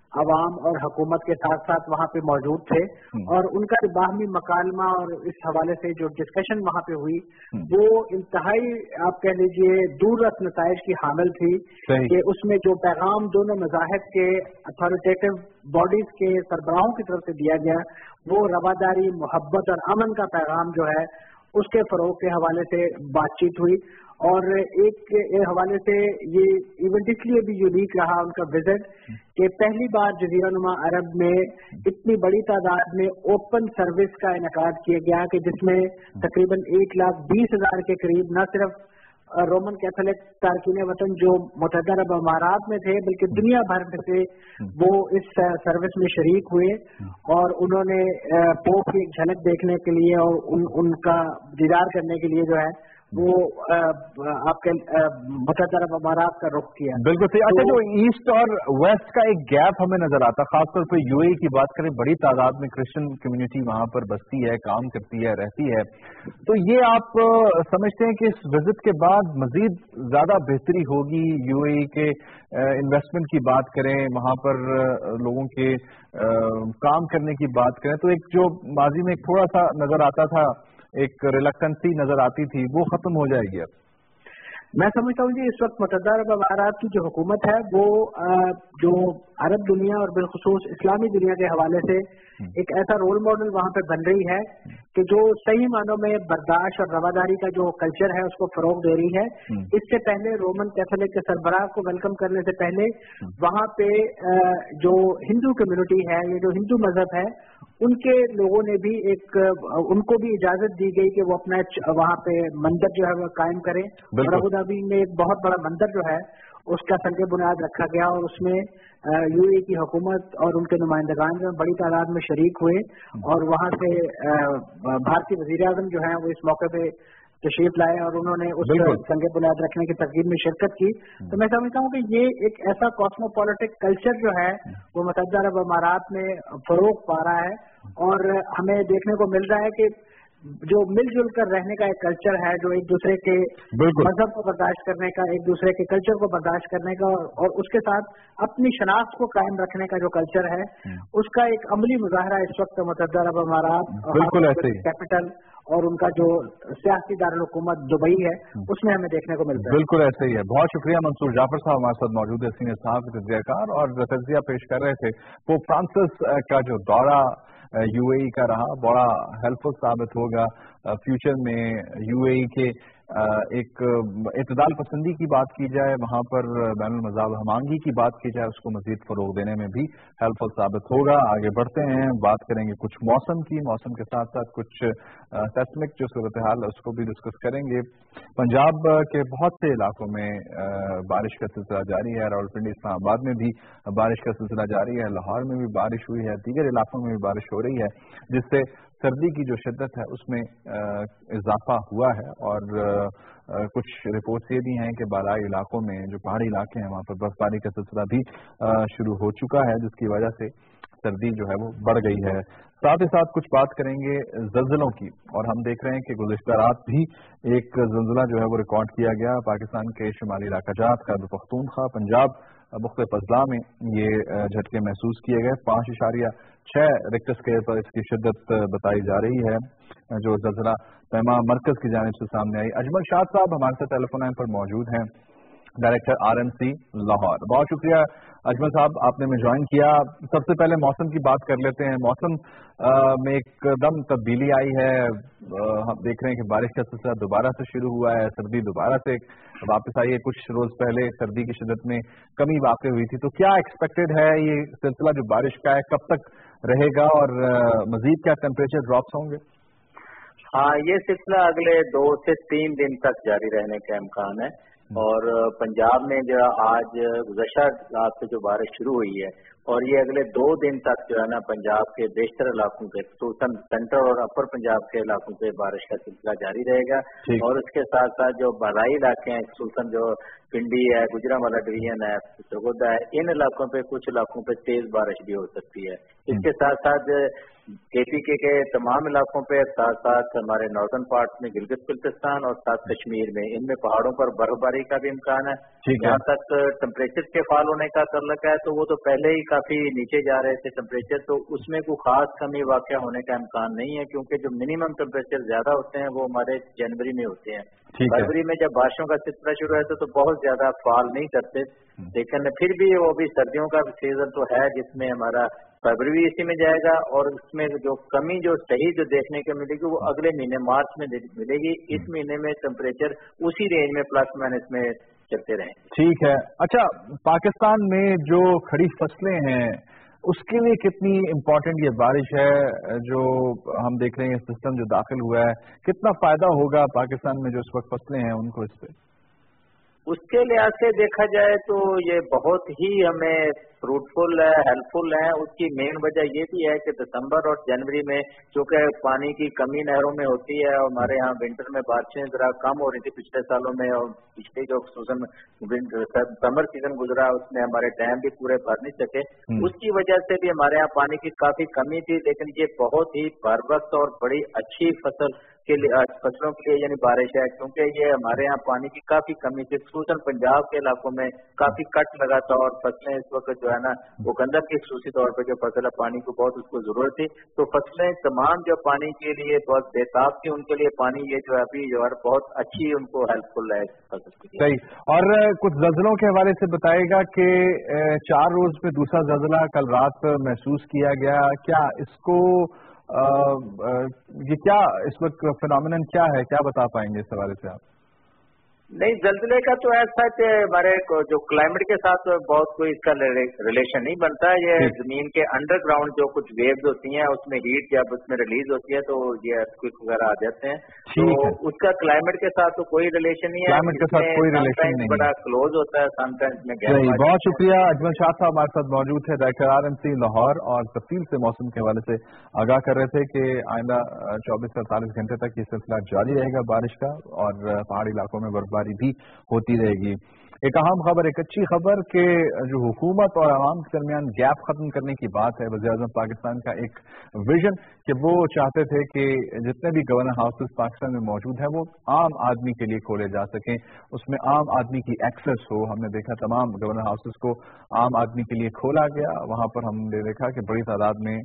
عوام اور حکومت کے ساتھ ساتھ وہاں پہ موجود تھے اور ان کا باہمی مکالمہ اور اس حوالے سے جو ڈسکشن وہاں پہ ہوئی وہ انتہائی آپ کہہ لیجیے دور رس نتائج کی حامل تھی کہ اس میں جو پیغام دونوں مذاہب کے اتھارٹیٹو باڈیز کے سربراہوں کی طرف سے دیا گیا وہ رواداری، محبت اور امن کا پیغام جو ہے اس کے فروغ کے حوالے سے بات چیت ہوئی. اور ایک حوالے سے یہ ایونٹ اس لیے بھی یونیک رہا ان کا وزٹ کہ پہلی بار جزیرہ نما عرب میں اتنی بڑی تعداد میں اوپن سروس کا انعقاد کیا گیا کہ جس میں تقریباً ایک لاکھ بیس ہزار کے قریب نہ صرف رومن کیتھولک تارکین وطن جو متحدہ عرب امارات میں تھے بلکہ دنیا بھر میں سے وہ اس سروس میں شریک ہوئے اور انہوں نے پوپ کی ایک جھلک دیکھنے کے لیے اور ان, ان کا دیدار کرنے کے لیے جو ہے وہ آپ کے متحدہ عرب امارات کا رخ کیا. بالکل صحیح. اچھا جو ایسٹ اور ویسٹ کا ایک گیپ ہمیں نظر آتا ہے خاص طور پہ یو اے کی بات کریں بڑی تعداد میں کرسچن کمیونٹی وہاں پر بستی ہے، کام کرتی ہے، رہتی ہے، تو یہ آپ سمجھتے ہیں کہ اس وزٹ کے بعد مزید زیادہ بہتری ہوگی یو اے کے انویسٹمنٹ کی بات کریں، وہاں پر لوگوں کے کام کرنے کی بات کریں تو ایک جو ماضی میں تھوڑا سا نظر آتا تھا ایک ریلکٹنسی نظر آتی تھی وہ ختم ہو جائے گی اب؟ میں سمجھتا ہوں جی اس وقت متحدہ عرب امارات کی جو حکومت ہے وہ جو عرب دنیا اور بالخصوص اسلامی دنیا کے حوالے سے ایک ایسا رول ماڈل وہاں پہ بن رہی ہے کہ جو صحیح معنوں میں برداشت اور رواداری کا جو کلچر ہے اس کو فروغ دے رہی ہے. اس سے پہلے رومن کیتھولک کے سربراہ کو ویلکم کرنے سے پہلے وہاں پہ جو ہندو کمیونٹی ہے یہ جو ہندو مذہب ہے ان کے لوگوں نے بھی ایک ان کو بھی اجازت دی گئی کہ وہ اپنا وہاں پہ مندر جو ہے وہ قائم کریں اور ابو دھابی میں ایک بہت بڑا مندر جو ہے اس کا سنگ بنیاد رکھا گیا اور اس میں یو اے کی حکومت اور ان کے نمائندگان جو بڑی تعداد میں شریک ہوئے اور وہاں سے بھارتی وزیر اعظم جو ہیں وہ اس موقع پہ تشریف لائے اور انہوں نے اس سنگ بنیاد رکھنے کی تقریب میں شرکت کی. تو میں سمجھتا ہوں کہ یہ ایک ایسا کاسموپولیٹک کلچر جو ہے وہ متحدہ عرب امارات میں فروغ پا رہا ہے اور ہمیں دیکھنے کو مل رہا ہے کہ جو مل جل کر رہنے کا ایک کلچر ہے جو ایک دوسرے کے مذہب کو برداشت کرنے کا، ایک دوسرے کے کلچر کو برداشت کرنے کا اور اس کے ساتھ اپنی شناخت کو قائم رکھنے کا جو کلچر ہے اس کا ایک عملی مظاہرہ اس وقت متحدہ عرب امارات کیپٹل اور ان کا جو سیاسی دارالحکومت دبئی ہے اس میں ہمیں دیکھنے کو ملتا ہے. بالکل ایسے ہی ہے. بہت شکریہ. منصور جعفر صاحب ہمارے ساتھ موجود ہے، سینئر صاحب تجزیہ کار اور تجزیہ پیش کر رہے تھے. پوپ فرانسس کا جو دورہ یو اے ای کا رہا بڑا ہیلپ فل ثابت ہوگا فیوچر میں یو اے ای کے ایک اعتدال پسندی کی بات کی جائے، وہاں پر بین المذاہب ہمانگی کی بات کی جائے، اس کو مزید فروغ دینے میں بھی ہیلپ فل ثابت ہوگا. آگے بڑھتے ہیں، بات کریں گے کچھ موسم کی، موسم کے ساتھ ساتھ کچھ سیسمک جو صورتحال ہے اس کو بھی ڈسکس کریں گے. پنجاب کے بہت سے علاقوں میں بارش کا سلسلہ جاری ہے، راولپنڈی اسلام آباد میں بھی بارش کا سلسلہ جاری ہے، لاہور میں بھی بارش ہوئی ہے، دیگر علاقوں میں بھی بارش ہو رہی ہے جس سے سردی کی جو شدت ہے اس میں اضافہ ہوا ہے اور کچھ رپورٹس یہ بھی ہیں کہ بالائی علاقوں میں جو پہاڑی علاقے ہیں وہاں پر برف باری کا سلسلہ بھی شروع ہو چکا ہے جس کی وجہ سے سردی جو ہے وہ بڑھ گئی ہے. ساتھ ہی ساتھ کچھ بات کریں گے زلزلوں کی اور ہم دیکھ رہے ہیں کہ گزشتہ رات بھی ایک زلزلہ جو ہے وہ ریکارڈ کیا گیا پاکستان کے شمالی علاقہ جات خیبر پختونخوا پنجاب مختلف اضلاع میں یہ جھٹکے محسوس کیے گئے. پانچ اشاریہ چھ ریکٹر اسکیل پر اس کی شدت بتائی جا رہی ہے جو زلزلہ پیما مرکز کی جانب سے سامنے آئی. اجمل شاد صاحب ہمارے ساتھ ٹیلی فون لائن پر موجود ہیں، director R M C Lahore. بہت شکریہ اجمل صاحب آپ نے میں جوائن کیا. سب سے پہلے موسم کی بات کر لیتے ہیں. موسم میں ایک دم تبدیلی آئی ہے، ہم دیکھ رہے ہیں کہ بارش کا سلسلہ دوبارہ سے شروع ہوا ہے، سردی دوبارہ سے واپس آئی ہے. کچھ روز پہلے سردی کی شدت میں کمی واقع ہوئی تھی، تو کیا ایکسپیکٹڈ ہے یہ سلسلہ جو بارش کا ہے کب تک رہے گا اور مزید کیا ٹیمپریچر ڈراپس ہوں گے؟ ہاں یہ سلسلہ اگلے دو سے تین دن تک جاری رہنے کا امکان ہے اور پنجاب میں جو آج گزشتہ رات سے جو بارش شروع ہوئی ہے اور یہ اگلے دو دن تک جو ہے نا پنجاب کے بیشتر علاقوں پہ خصوصاً سینٹرل اور اپر پنجاب کے علاقوں پہ بارش کا سلسلہ جاری رہے گا اور اس کے ساتھ ساتھ جو بالائی علاقے ہیں خصوصاً جو پنڈی ہے، گجرانوالہ ڈویژن ہے، سرگودا ہے، ان علاقوں پہ کچھ علاقوں پہ تیز بارش بھی ہو سکتی ہے. اس کے ساتھ ساتھ के पी के के तमाम इलाकों पे, साथ साथ हमारे नॉर्दर्न पार्ट में गिलगित बल्तिस्तान और साथ कश्मीर में, इनमें पहाड़ों पर बर्फबारी का भी इम्कान है। जहाँ तक टेम्परेचर के फॉल होने का ताल्लुक है तो वो तो पहले ही काफी नीचे जा रहे थे टेम्परेचर, तो उसमें कोई खास कमी वाक़या होने का इम्कान नहीं है, क्योंकि जो मिनिमम टेम्परेचर ज्यादा होते हैं वो हमारे जनवरी में होते हैं। फरवरी में जब बारिशों का सिलसिला शुरू होता है तो बहुत ज्यादा फॉल नहीं करते, लेकिन फिर भी वो भी सर्दियों का सीजन तो है जिसमें हमारा फरवरी भी इसी में जाएगा, और उसमें जो कमी जो सही जो देखने को मिलेगी वो अगले महीने मार्च में मिलेगी। इस महीने में टेम्परेचर उसी रेंज में प्लस माइनस में चलते रहे। ठीक है। अच्छा, पाकिस्तान में जो खड़ी फसलें हैं उसके लिए कितनी इम्पोर्टेंट ये बारिश है जो हम देख रहे हैं, सिस्टम जो दाखिल हुआ है, कितना फायदा होगा पाकिस्तान में जो इस वक्त फसलें हैं उनको इस पे? उसके लिहाज से देखा जाए तो ये बहुत ही हमें फ्रूटफुल है, हेल्पफुल है। उसकी मेन वजह ये भी है कि दिसंबर और जनवरी में चूंकि पानी की कमी नहरों में होती है और हमारे यहाँ विंटर में बारिशें जरा कम हो रही थी पिछले सालों में, और पिछले जो सीजन समर सीजन गुजरा उसमें हमारे डैम भी पूरे भर नहीं सके, उसकी वजह से भी हमारे यहाँ पानी की काफी कमी थी। लेकिन ये बहुत ही बरवक्त और बड़ी अच्छी फसल के लिए फसलों के लिए यानी बारिश है, क्योंकि ये हमारे यहाँ पानी की काफी कमी थी। खसूसन पंजाब के इलाकों में काफी कट लगा था और फसलें इस वक्त जो है ना वो गंदक की खसूसी तौर पर जो फसल है पानी को बहुत उसको जरूरत थी, तो फसलें तमाम जो पानी के लिए बहुत बेताब थी उनके लिए पानी ये जो है अभी जो है बहुत अच्छी उनको हेल्पफुल है फसल के लिए। सही। और कुछ जल्जलों के हवाले से बताएगा कि चार रोज में दूसरा जल्जला कल रात महसूस किया गया, क्या इसको आ, आ, ये क्या इस वक्त फिनोमिनन क्या है, क्या बता पाएंगे इस हवाले से आप? नहीं, जल्जले का तो ऐसा कि हमारे जो क्लाइमेट के साथ बहुत कोई इसका रिलेशन नहीं बनता है। ये जमीन के अंडरग्राउंड जो कुछ वेव्स होती हैं उसमें हीट जब उसमें रिलीज होती है तो ये अर्थक्वेक वगैरह आ जाते हैं, तो उसका क्लाइमेट के साथ तो कोई रिलेशन नहीं है। क्लाइमेट के साथ कोई रिलेशन नहीं, बड़ा क्लोज होता है समटाइम्स में। बहुत शुक्रिया। अजमल शाह साहब हमारे साथ मौजूद थे, director R M C Lahore, और तफसील से मौसम के हवाले से आगाह कर रहे थे कि आइंदा चौबीस से अड़तालीस घंटे तक ये सिलसिला जारी रहेगा बारिश का, और पहाड़ी इलाकों में बर्फबारी भी होती रहेगी। एक अहम खबर, एक अच्छी खबर कि जो हुकूमत और आवाम के दरमियान गैप खत्म करने की बात है, वज़ीर-ए-आज़म पाकिस्तान का एक विजन कि वो चाहते थे कि जितने भी गवर्नर हाउसेस पाकिस्तान में मौजूद हैं वो आम आदमी के लिए खोले जा सकें, उसमें आम आदमी की एक्सेस हो। हमने देखा तमाम गवर्नर हाउसेस को आम आदमी के लिए खोला गया, वहां पर हमने देखा कि बड़ी तादाद में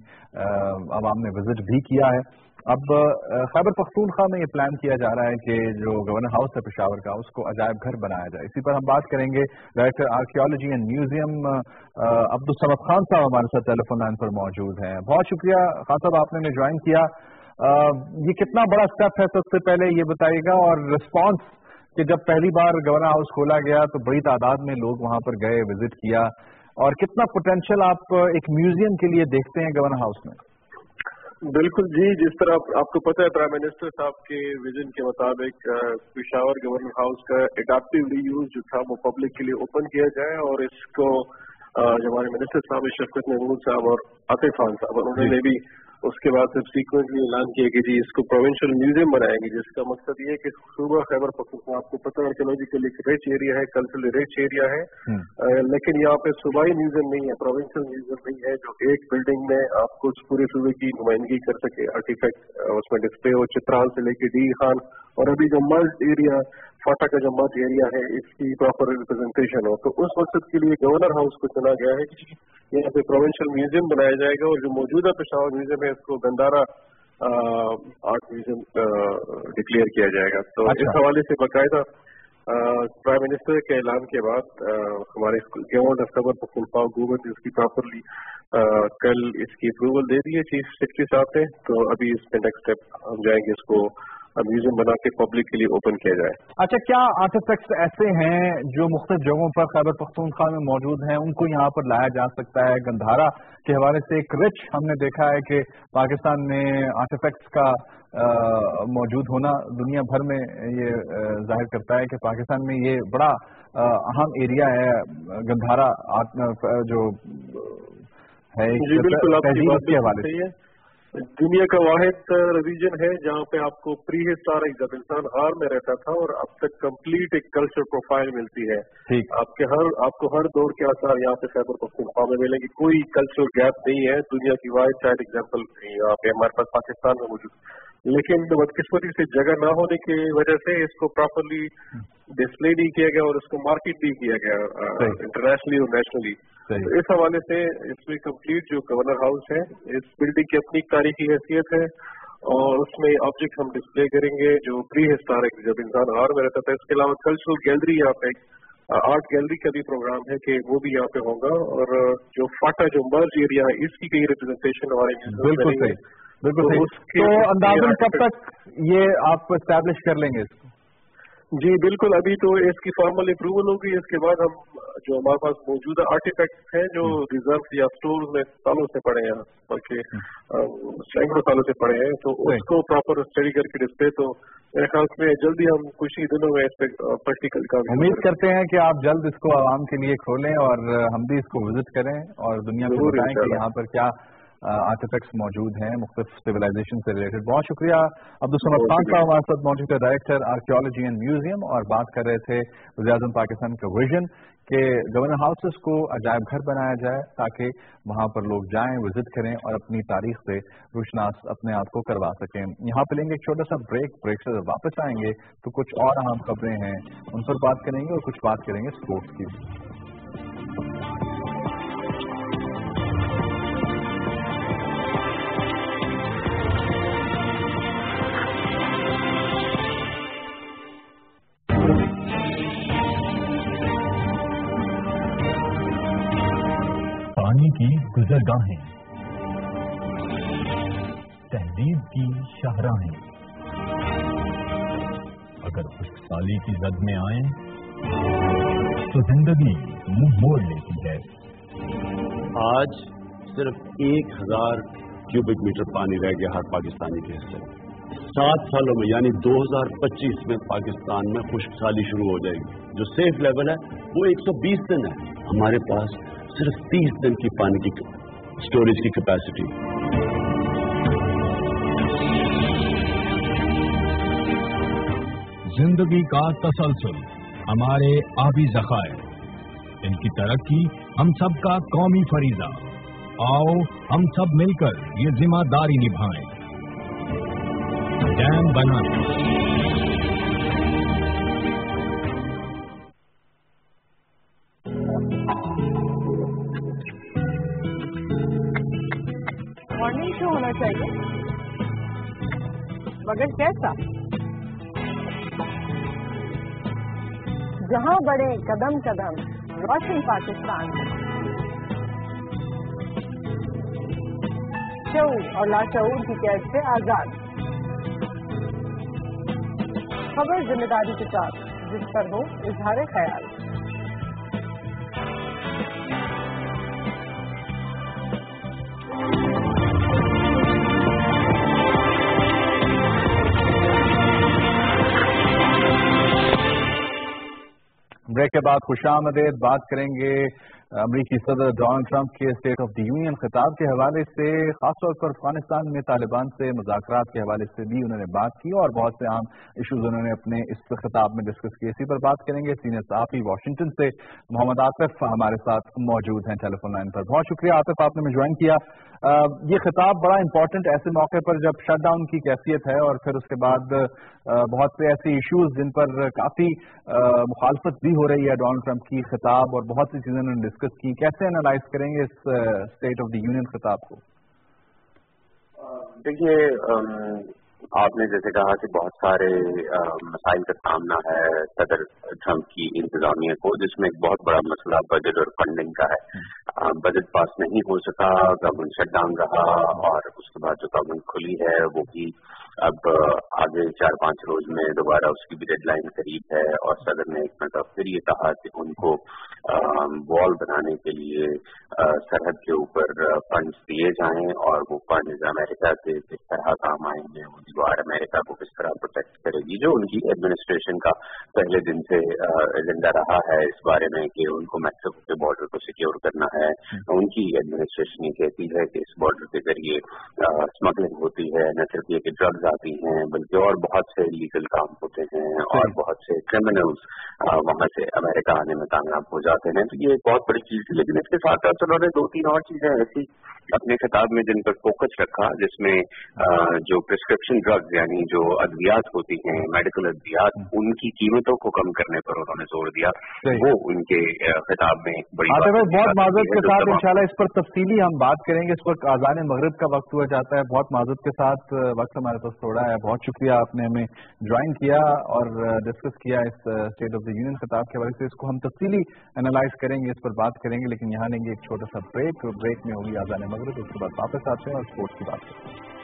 आवाम ने विजिट भी किया है। अब खैबर पख्तूनख्वा में ये प्लान किया जा रहा है कि जो गवर्नर हाउस है पेशावर का उसको अजायब घर बनाया जाए। इसी पर हम बात करेंगे। Director archaeology and museum Abdul Samad Khan साहब हमारे साथ टेलीफोन लाइन पर मौजूद हैं। बहुत शुक्रिया खान साहब, आपने हमें ज्वाइन किया। आ, ये कितना बड़ा स्टेप है, सबसे पहले ये बताइएगा, और रिस्पॉन्स कि जब पहली बार गवर्नर हाउस खोला गया तो बड़ी तादाद में लोग वहां पर गए, विजिट किया, और कितना पोटेंशियल आप एक म्यूजियम के लिए देखते हैं गवर्नर हाउस में? बिल्कुल जी, जिस तरह आप, आपको पता है प्राइम मिनिस्टर साहब के विजन के मुताबिक पेशावर गवर्नर हाउस का एडाप्टिव रीयूज जो था वो पब्लिक के लिए ओपन किया जाए, और इसको जो हमारे मिनिस्टर साहब शफकत महमूद साहब और आतिफ खान साहब उन्होंने भी उसके बाद फिर सीक्वेंटली ऐलान किया कि जी इसको प्रोविंशियल म्यूजियम बनाएंगे, जिसका मकसद ये है कि सूबा खैबर पख्तूनख्वा आपको पता है आर्कियोलॉजिकल एक रिच एरिया है, कल्चरल रिच एरिया है, लेकिन यहाँ पे सूबाई म्यूजियम नहीं है, प्रोविंशियल म्यूजियम नहीं है जो एक बिल्डिंग में आपको पूरे सूबे की नुमाइंदगी कर सके, आर्टिफैक्ट उसमें डिस्प्ले हो, चित्राल से लेके डी खान, और अभी जो मर्ज एरिया फाटा का जो मर्ज एरिया है इसकी प्रॉपर रिप्रेजेंटेशन हो। तो उस मकसद के लिए गवर्नर हाउस को चुना गया है कि यहाँ पे प्रोविंशियल म्यूजियम बनाया जाएगा, और जो मौजूदा पेशावर म्यूजियम है इसको गंदारा आर्ट म्यूजियम डिक्लेयर किया जाएगा। तो अच्छा। इस हवाले से बाकायदा प्राइम मिनिस्टर के ऐलान के बाद हमारे गवर्नर ऑफ खैबर पख्तूनख्वा हुकूमत ने इसकी प्रॉपरली कल इसकी अप्रूवल दे दी है चीफ सेक्रेटरी साहब ने। तो अभी इसमें नेक्स्ट स्टेप हम जाएंगे, इसको म्यूजियम बना के पब्लिक के लिए ओपन किया जाए। अच्छा, क्या आर्टिफैक्ट्स ऐसे हैं जो मुख्तलिफ जगहों पर खैबर पख्तूनख्वा में मौजूद हैं, उनको यहाँ पर लाया जा सकता है? गंधारा के हवाले से एक रिच हमने देखा है कि पाकिस्तान में आर्टिफैक्ट्स का मौजूद होना दुनिया भर में ये जाहिर करता है कि पाकिस्तान में ये बड़ा अहम एरिया है। गंधारा जो है जी बिल्कुल आपकी बात के हवाले से। दुनिया का वाहिद रीजन है जहाँ पे आपको प्री हिस्टोरिक जब इंसान हार में रहता था और अब तक कंप्लीट एक कल्चर प्रोफाइल मिलती है। आपके हर आपको हर दौर के आसार यहाँ पे खैबर पख्तूनख्वा में मिलेंगे, कोई कल्चरल गैप नहीं है। दुनिया की वाहिद शायद एग्जाम्पल यहाँ पे हमारे पास पाकिस्तान में मौजूद, लेकिन बदकिस्मती से जगह ना होने की वजह से इसको प्रॉपरली डिस्प्ले नहीं किया गया और उसको मार्केट नहीं किया गया इंटरनेशनली और नेशनली। तो इस हवाले से इसमें कंप्लीट जो गवर्नर हाउस है, इस बिल्डिंग की अपनी तारीखी हैसियत है और उसमें ऑब्जेक्ट हम डिस्प्ले करेंगे जो प्री हिस्टोरिक जब इंसान हार में रहता था। इसके अलावा कल्चरल गैलरी यहाँ पे आर्ट गैलरी का भी प्रोग्राम है कि वो भी यहाँ पे होगा और जो फाटा जो मर्ज एरिया है इसकी कई रिप्रेजेंटेशन हमारे बिल्कुल सही बिल्कुल सही। तो अंदाजन कब तक ये आप एस्टैब्लिश कर लेंगे इसको? जी बिल्कुल, अभी तो इसकी फॉर्मल अप्रूवल होगी, इसके बाद हम जो हमारे पास मौजूदा आर्टिफैक्ट्स हैं जो रिजर्व या स्टोर में सालों से पड़े हैं, बल्कि सैकड़ों सालों से पड़े हैं, तो उसको प्रॉपर स्टडी करके डिस्प्ले, तो मेरे ख्याल में जल्दी हम कुछ ही दिनों में इस पे प्रैक्टिकल का उम्मीद करते हैं कि आप जल्द इसको आवाम के लिए खोलें और हम भी इसको विजिट करें और दुनिया को बताएं कि यहाँ पर क्या आर्टिफैक्ट्स मौजूद हैं मुख्तलिफ सिविलाइजेशन से रिलेटेड। बहुत शुक्रिया अब्दुल समद खान साहब हमारे साथ मौजूद है, डायरेक्टर आर्कियोलॉजी एंड म्यूजियम, और बात कर रहे थे वज़ीर-ए-आज़म पाकिस्तान का विजन कि गवर्नर हाउसेस को अजायब घर बनाया जाए ताकि वहाँ पर लोग जाएं, विजिट करें और अपनी तारीख से रुशनास अपने आप को करवा सकें। यहाँ पे लेंगे एक छोटा सा ब्रेक, ब्रेक से जब वापस आएंगे तो कुछ और अहम खबरें हैं उन पर बात करेंगे और कुछ बात करेंगे स्पोर्ट्स की। पानी की गुजरगाहें, तहजीब की शाहराहें, अगर खुशहाली की जद में आए तो जिंदगी मुंह मोड़ लेती है। आज सिर्फ एक हजार क्यूबिक मीटर पानी रह गया हर पाकिस्तानी के हिस्से। सात सालों में यानी दो हजार पच्चीस में पाकिस्तान में खुशहाली शुरू हो जाएगी। जो सेफ लेवल है वो एक सौ बीस दिन है, हमारे पास सिर्फ तीस दिन की पानी की स्टोरेज की कैपेसिटी। जिंदगी का तसलसल, हमारे आबी ज़खायर, इनकी तरक्की हम सब का कौमी फरीजा। आओ हम सब मिलकर ये जिम्मेदारी निभाएं। डैम बनाएं। मॉर्निंग शो होना चाहिए, मगर कैसा? जहां बढ़े कदम कदम रोशन पाकिस्तान, शऊर और लाशऊर की कैद से आजाद, खबर जिम्मेदारी के साथ जिस पर हो इजहार ख्याल। ब्रेक के बाद खुशामदीद, बात करेंगे अमरीकी सदर डोनाल्ड ट्रंप के स्टेट ऑफ द यूनियन खिताब के हवाले से, खासतौर पर अफगानिस्तान में तालिबान से मुज़ाकरात के हवाले से भी उन्होंने बात की और बहुत से आम इशूज उन्होंने अपने इस खिताब में डिस्कस किए। इसी पर बात करेंगे। सीनियर सहाफ़ी वाशिंगटन से मोहम्मद आतिफ हमारे साथ मौजूद हैं टेलीफोन लाइन पर। बहुत शुक्रिया आतिफ, आपने हमें ज्वाइन किया। आ, ये खिताब बड़ा इंपॉर्टेंट ऐसे मौके पर जब शटडाउन की कैफियत है और फिर उसके बाद आ, बहुत से ऐसे इश्यूज जिन पर काफी मुखालफत भी हो रही है डोनाल्ड ट्रंप की खिताब और बहुत सी चीजें उन्होंने डिस्कस की। कैसे एनालाइज करेंगे इस स्टेट ऑफ द यूनियन खिताब को? देखिए, आपने जैसे कहा कि बहुत सारे मसाइल का सामना है सदर ट्रंप की इंतजामिया को, जिसमें एक बहुत बड़ा मसला बजट और फंडिंग का है। बजट पास नहीं हो सका, गवर्नमेंट शटडाउन रहा और उसके बाद जो गवर्नमेंट खुली है वो भी अब आगे चार पांच रोज में दोबारा उसकी भी डेडलाइन करीब है और सदर ने एक मतलब फिर ये कहा कि उनको वॉल बनाने के लिए सरहद के ऊपर फंड्स दिए जाएं और वो फंड्स अमेरिका से किस तरह काम आएंगे, वो दीवार अमेरिका को किस तरह प्रोटेक्ट करेगी, जो उनकी एडमिनिस्ट्रेशन का पहले दिन से एजेंडा रहा है इस बारे में कि उनको मैक्सिको के बॉर्डर को सिक्योर करना है। उनकी एडमिनिस्ट्रेशन ये कहती है कि इस बॉर्डर के जरिए स्मगलिंग होती है, न सिर्फ ये कि ड्रग्स आती हैं बल्कि और बहुत से इलीगल काम होते हैं और बहुत से क्रिमिनल्स वहां से अमेरिका आने में कामयाब हो जाते हैं। तो ये एक बहुत बड़ी चीज थी, लेकिन इसके साथ साथ उन्होंने दो तीन और चीजें ऐसी अपने खिताब में जिन पर फोकस रखा, जिसमें जो प्रिस्क्रिप्शन ड्रग्स यानी जो अद्वियात होती हैं, मेडिकल अद्वियात, उनकी कीमतों को कम करने पर उन्होंने जोर दिया। वो उनके खिताब में बड़ी बात है। बहुत माजरत के साथ इंशाल्लाह इस पर तफसीली हम बात करेंगे। इस वक्त आज़ान मगरिब का वक्त हुआ जाता है, बहुत माजरत के साथ वक्त हमारे पास थोड़ा है। बहुत शुक्रिया, आपने हमें ज्वाइन किया और डिस्कस किया इस स्टेट ऑफ द यूनियन खिताब के हवाले से। इसको हम तफसीली एनालाइज करेंगे, इस पर बात करेंगे, लेकिन यहाँ लेंगे एक छोटा सा ब्रेक। ब्रेक में होगी आज़ान मगरिब, उसके बाद वापस आते हैं और स्पोर्ट्स की बात करते हैं।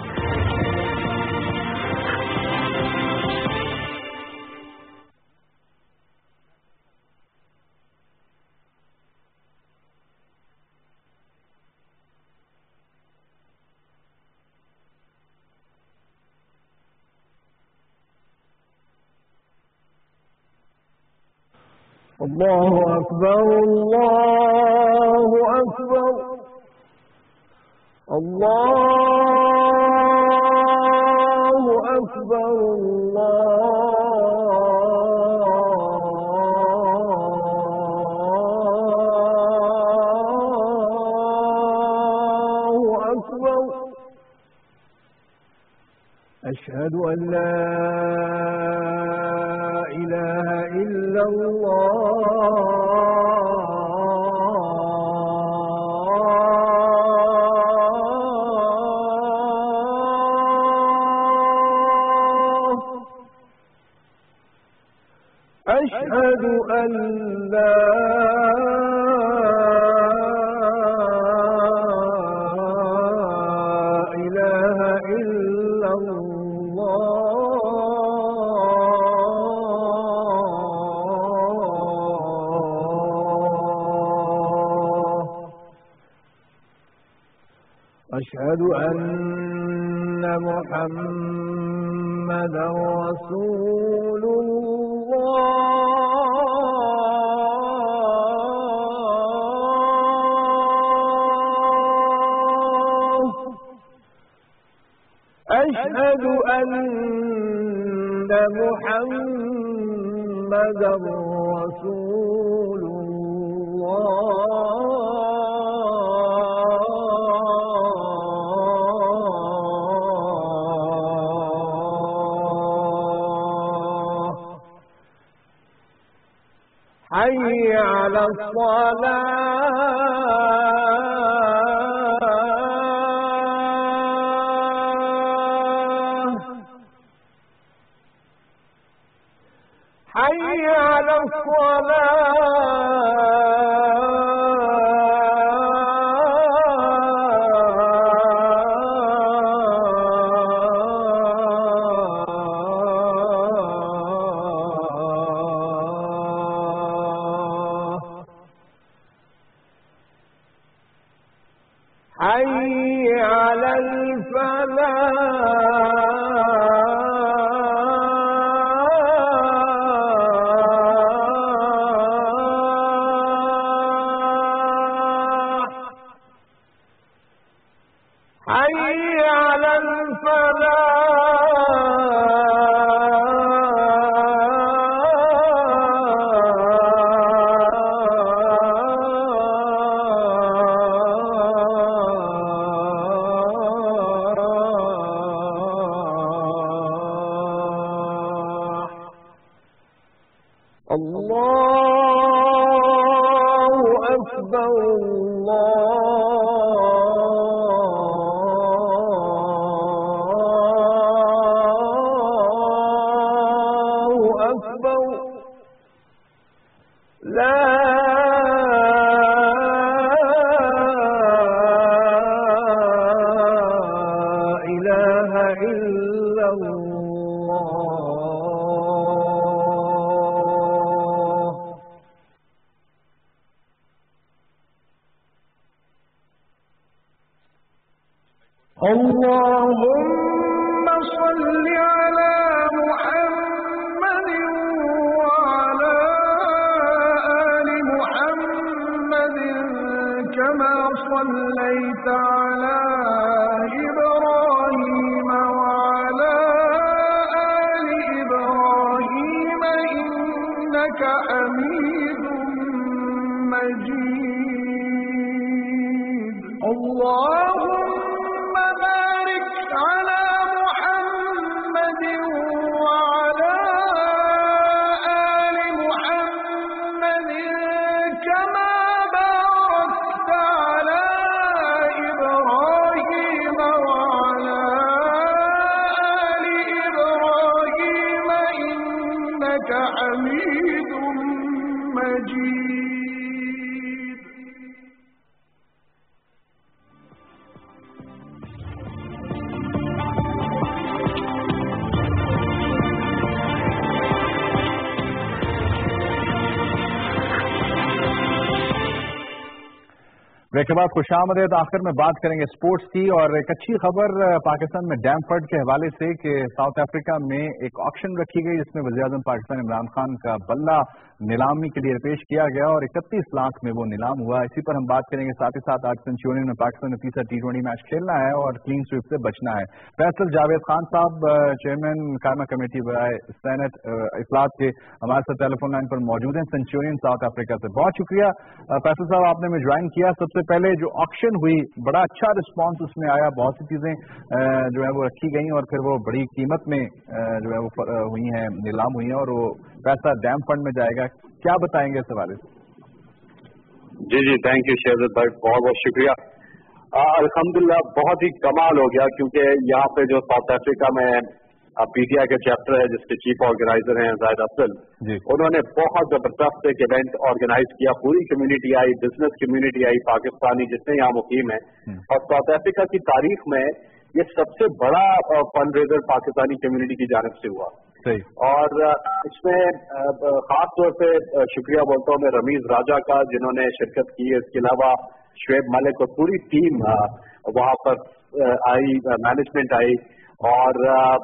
अल्लाहु अकबर, अल्लाहु अकबर, अल्लाहु अकबर, अल्लाहु अकबर। अशहदु अन ला इलाहा इल्लल्लाह अशहदु अन ला इलाहा इल्लल्लाह अशहदु अन्न मुहम्मदन रसूलुल्लाह अशहदु अन्न मुहम्मदन रसूलुल्लाह। हय्य अला الصلاة حي على الصلاة حي على الفلاح حي على الفلاح. الله أكبر، الله أكبر، لا إله إلا الله. اللهم صل على محمد وعلى آل محمد كما صليت على إبراهيم وعلى آل إبراهيم إنك حميد مجيد. اللهم بارك على محمد وعلى آل محمد كما باركت على إبراهيم وعلى آل إبراهيم إنك حميد مجيد. ब्रेक के बाद खुशामदीद। आखिर में बात करेंगे स्पोर्ट्स की, और एक अच्छी खबर पाकिस्तान में डैम फंड के हवाले से कि साउथ अफ्रीका में एक ऑक्शन रखी गई जिसमें वज़ीर-ए-आज़म पाकिस्तान इमरान खान का बल्ला नीलामी के लिए पेश किया गया और इकतीस लाख में वो नीलाम हुआ। इसी पर हम बात करेंगे। साथ ही साथ आज सेंचुरियन में पाकिस्तान ने तीसरा टी ट्वेंटी मैच खेलना है और क्लीन स्वीप से बचना है। फैसल जावेद खान साहब, चेयरमैन कायमा कमेटी बराए सेनेट इफलात के, हमारे साथ टेलीफोन लाइन पर मौजूद हैं। सेंचुरियन साउथ अफ्रीका से, बहुत शुक्रिया फैसल साहब, आपने में ज्वाइन किया। सबसे पहले जो ऑक्शन हुई, बड़ा अच्छा रिस्पांस उसमें आया, बहुत सी चीजें जो है वो रखी गई और फिर वो बड़ी कीमत में जो है वो हुई हैं, नीलाम हुई हैं और वो पैसा डैम फंड में जाएगा। क्या बताएंगे इस हवाले से? जी जी, थैंक यू शहजाद भाई, बहुत बहुत शुक्रिया। अल्हम्दुलिल्लाह बहुत ही कमाल हो गया, क्योंकि यहाँ पे जो साउथ अफ्रीका में पीटीआई के चैप्टर है जिसके चीफ ऑर्गेनाइजर हैं जाहिद अफजल, उन्होंने बहुत जबरदस्त एक इवेंट ऑर्गेनाइज किया। पूरी कम्युनिटी आई, बिजनेस कम्युनिटी आई, पाकिस्तानी जितने यहाँ मुकीम है, और साउथ अफ्रीका की तारीख में ये सबसे बड़ा फंड रेजर पाकिस्तानी कम्युनिटी की जानिब से हुआ। और इसमें खास तौर पे शुक्रिया बोलता हूँ मैं रमीज राजा का, जिन्होंने शिरकत की है। इसके अलावा शुएब मलिक और पूरी टीम वहाँ पर आई, मैनेजमेंट आई, और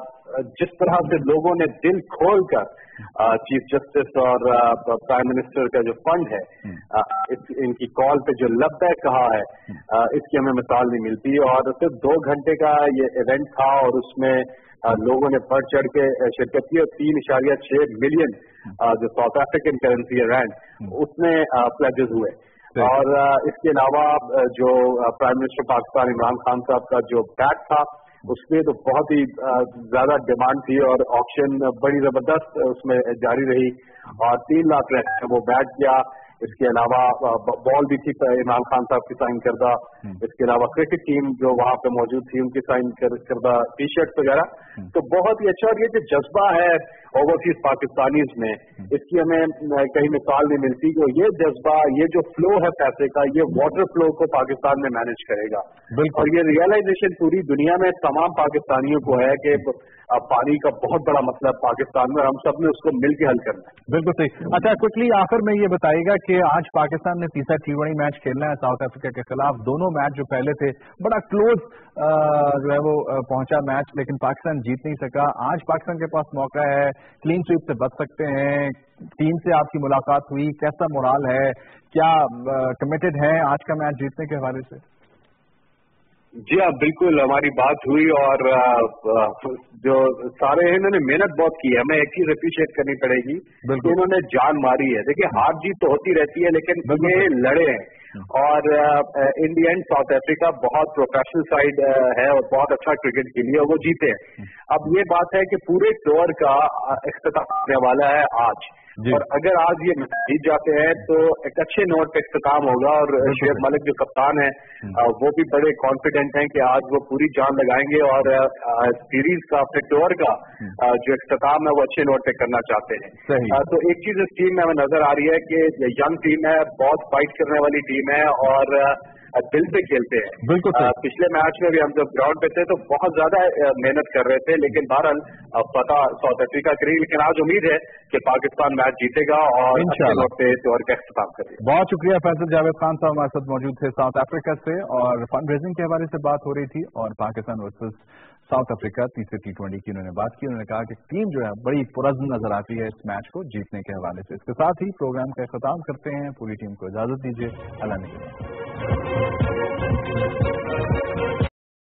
जिस तरह से लोगों ने दिल खोलकर चीफ जस्टिस और प्राइम मिनिस्टर का जो फंड है, इस, इनकी कॉल पे जो लब्बैक कहा है, इसकी हमें मिसाल नहीं मिलती। और सिर्फ दो घंटे का ये इवेंट था और उसमें लोगों ने बढ़ चढ़ के शिरकत की और तीन इशारिया छह मिलियन जो साउथ अफ्रीकन करेंसी है रैंड, उसमें प्लेजेस हुए। और इसके अलावा जो प्राइम मिनिस्टर पाकिस्तान इमरान खान साहब का जो बैट था, उसमें तो बहुत ही ज्यादा डिमांड थी और ऑक्शन बड़ी जबरदस्त उसमें जारी रही और तीन लाख रैंक वो बैट किया। इसके अलावा बॉल भी थी इमरान खान साहब की साइन करदा, इसके अलावा क्रिकेट टीम जो वहाँ पे मौजूद थी उनकी साइन करदा टी शर्ट वगैरह। तो बहुत ही अच्छा, और ये जो जज्बा है ओवरसीज पाकिस्तानीज में, इसकी हमें कहीं मिसाल नहीं मिलती। कि ये जज्बा, ये जो फ्लो है पैसे का, ये वाटर फ्लो को पाकिस्तान में मैनेज करेगा। और ये रियलाइजेशन पूरी दुनिया में तमाम पाकिस्तानियों को है कि पानी का बहुत बड़ा मसला पाकिस्तान में, हम सब ने उसको मिल के हल करना है। बिल्कुल सही। अच्छा, क्विकली आखिर में ये बताइएगा कि आज पाकिस्तान ने तीसरा टी ट्वेंटी मैच खेलना है साउथ अफ्रीका के खिलाफ। दोनों मैच जो पहले थे बड़ा क्लोज जो है वो पहुंचा मैच, लेकिन पाकिस्तान जीत नहीं सका। आज पाकिस्तान के पास मौका है, क्लीन स्वीप से बच सकते हैं। टीम से आपकी मुलाकात हुई, कैसा मोराल है, क्या कमिटेड है आज का मैच जीतने के हवाले से? जी हाँ, बिल्कुल हमारी बात हुई और जो सारे इन्होंने मेहनत बहुत की है, हमें एक चीज अप्रिशिएट करनी पड़ेगी कि इन्होंने जान मारी है। देखिए हार जीत तो होती रहती है, लेकिन ये लड़े हैं और in the end South Africa बहुत प्रोफेशनल साइड है और बहुत अच्छा क्रिकेट खेली है और वो जीते हैं। अब ये बात है कि पूरे टूर का इख्तिताम होने वाला है आज, और अगर आज ये जीत जाते हैं तो एक अच्छे नोट पे इख्तिताम होगा। और शुएब मलिक जो कप्तान है वो भी बड़े कॉन्फिडेंट हैं कि आज वो पूरी जान लगाएंगे और सीरीज का अपने टूर का जो इख्तिताम है वो अच्छे नोट पे करना चाहते हैं। तो एक चीज इस टीम में हमें नजर आ रही है कि यंग टीम है, बहुत फाइट करने वाली टीम है और दिल से खेलते हैं। बिल्कुल आ, पिछले मैच में भी हम जब ग्राउंड पे थे तो बहुत ज्यादा मेहनत कर रहे थे, लेकिन बहरहाल पता साउथ अफ्रीका करेगी, लेकिन आज उम्मीद है कि पाकिस्तान मैच जीतेगा और अच्छे नोट पे त्योहार का इख्तिताम करेगा। बहुत शुक्रिया फैसल जावेद खान साहब हमारे साथ मौजूद थे साउथ अफ्रीका से, और फंड रेजिंग के हवाले से बात हो रही थी और पाकिस्तान वर्सेस साउथ अफ्रीका तीसरे टी ट्वेंटी की उन्होंने बात की। उन्होंने कहा कि टीम जो है बड़ी पुरज़्म नजर आती है इस मैच को जीतने के हवाले से। इसके साथ ही प्रोग्राम का इख्तिताम करते हैं, पूरी टीम को इजाजत दीजिए, अल्लाह ने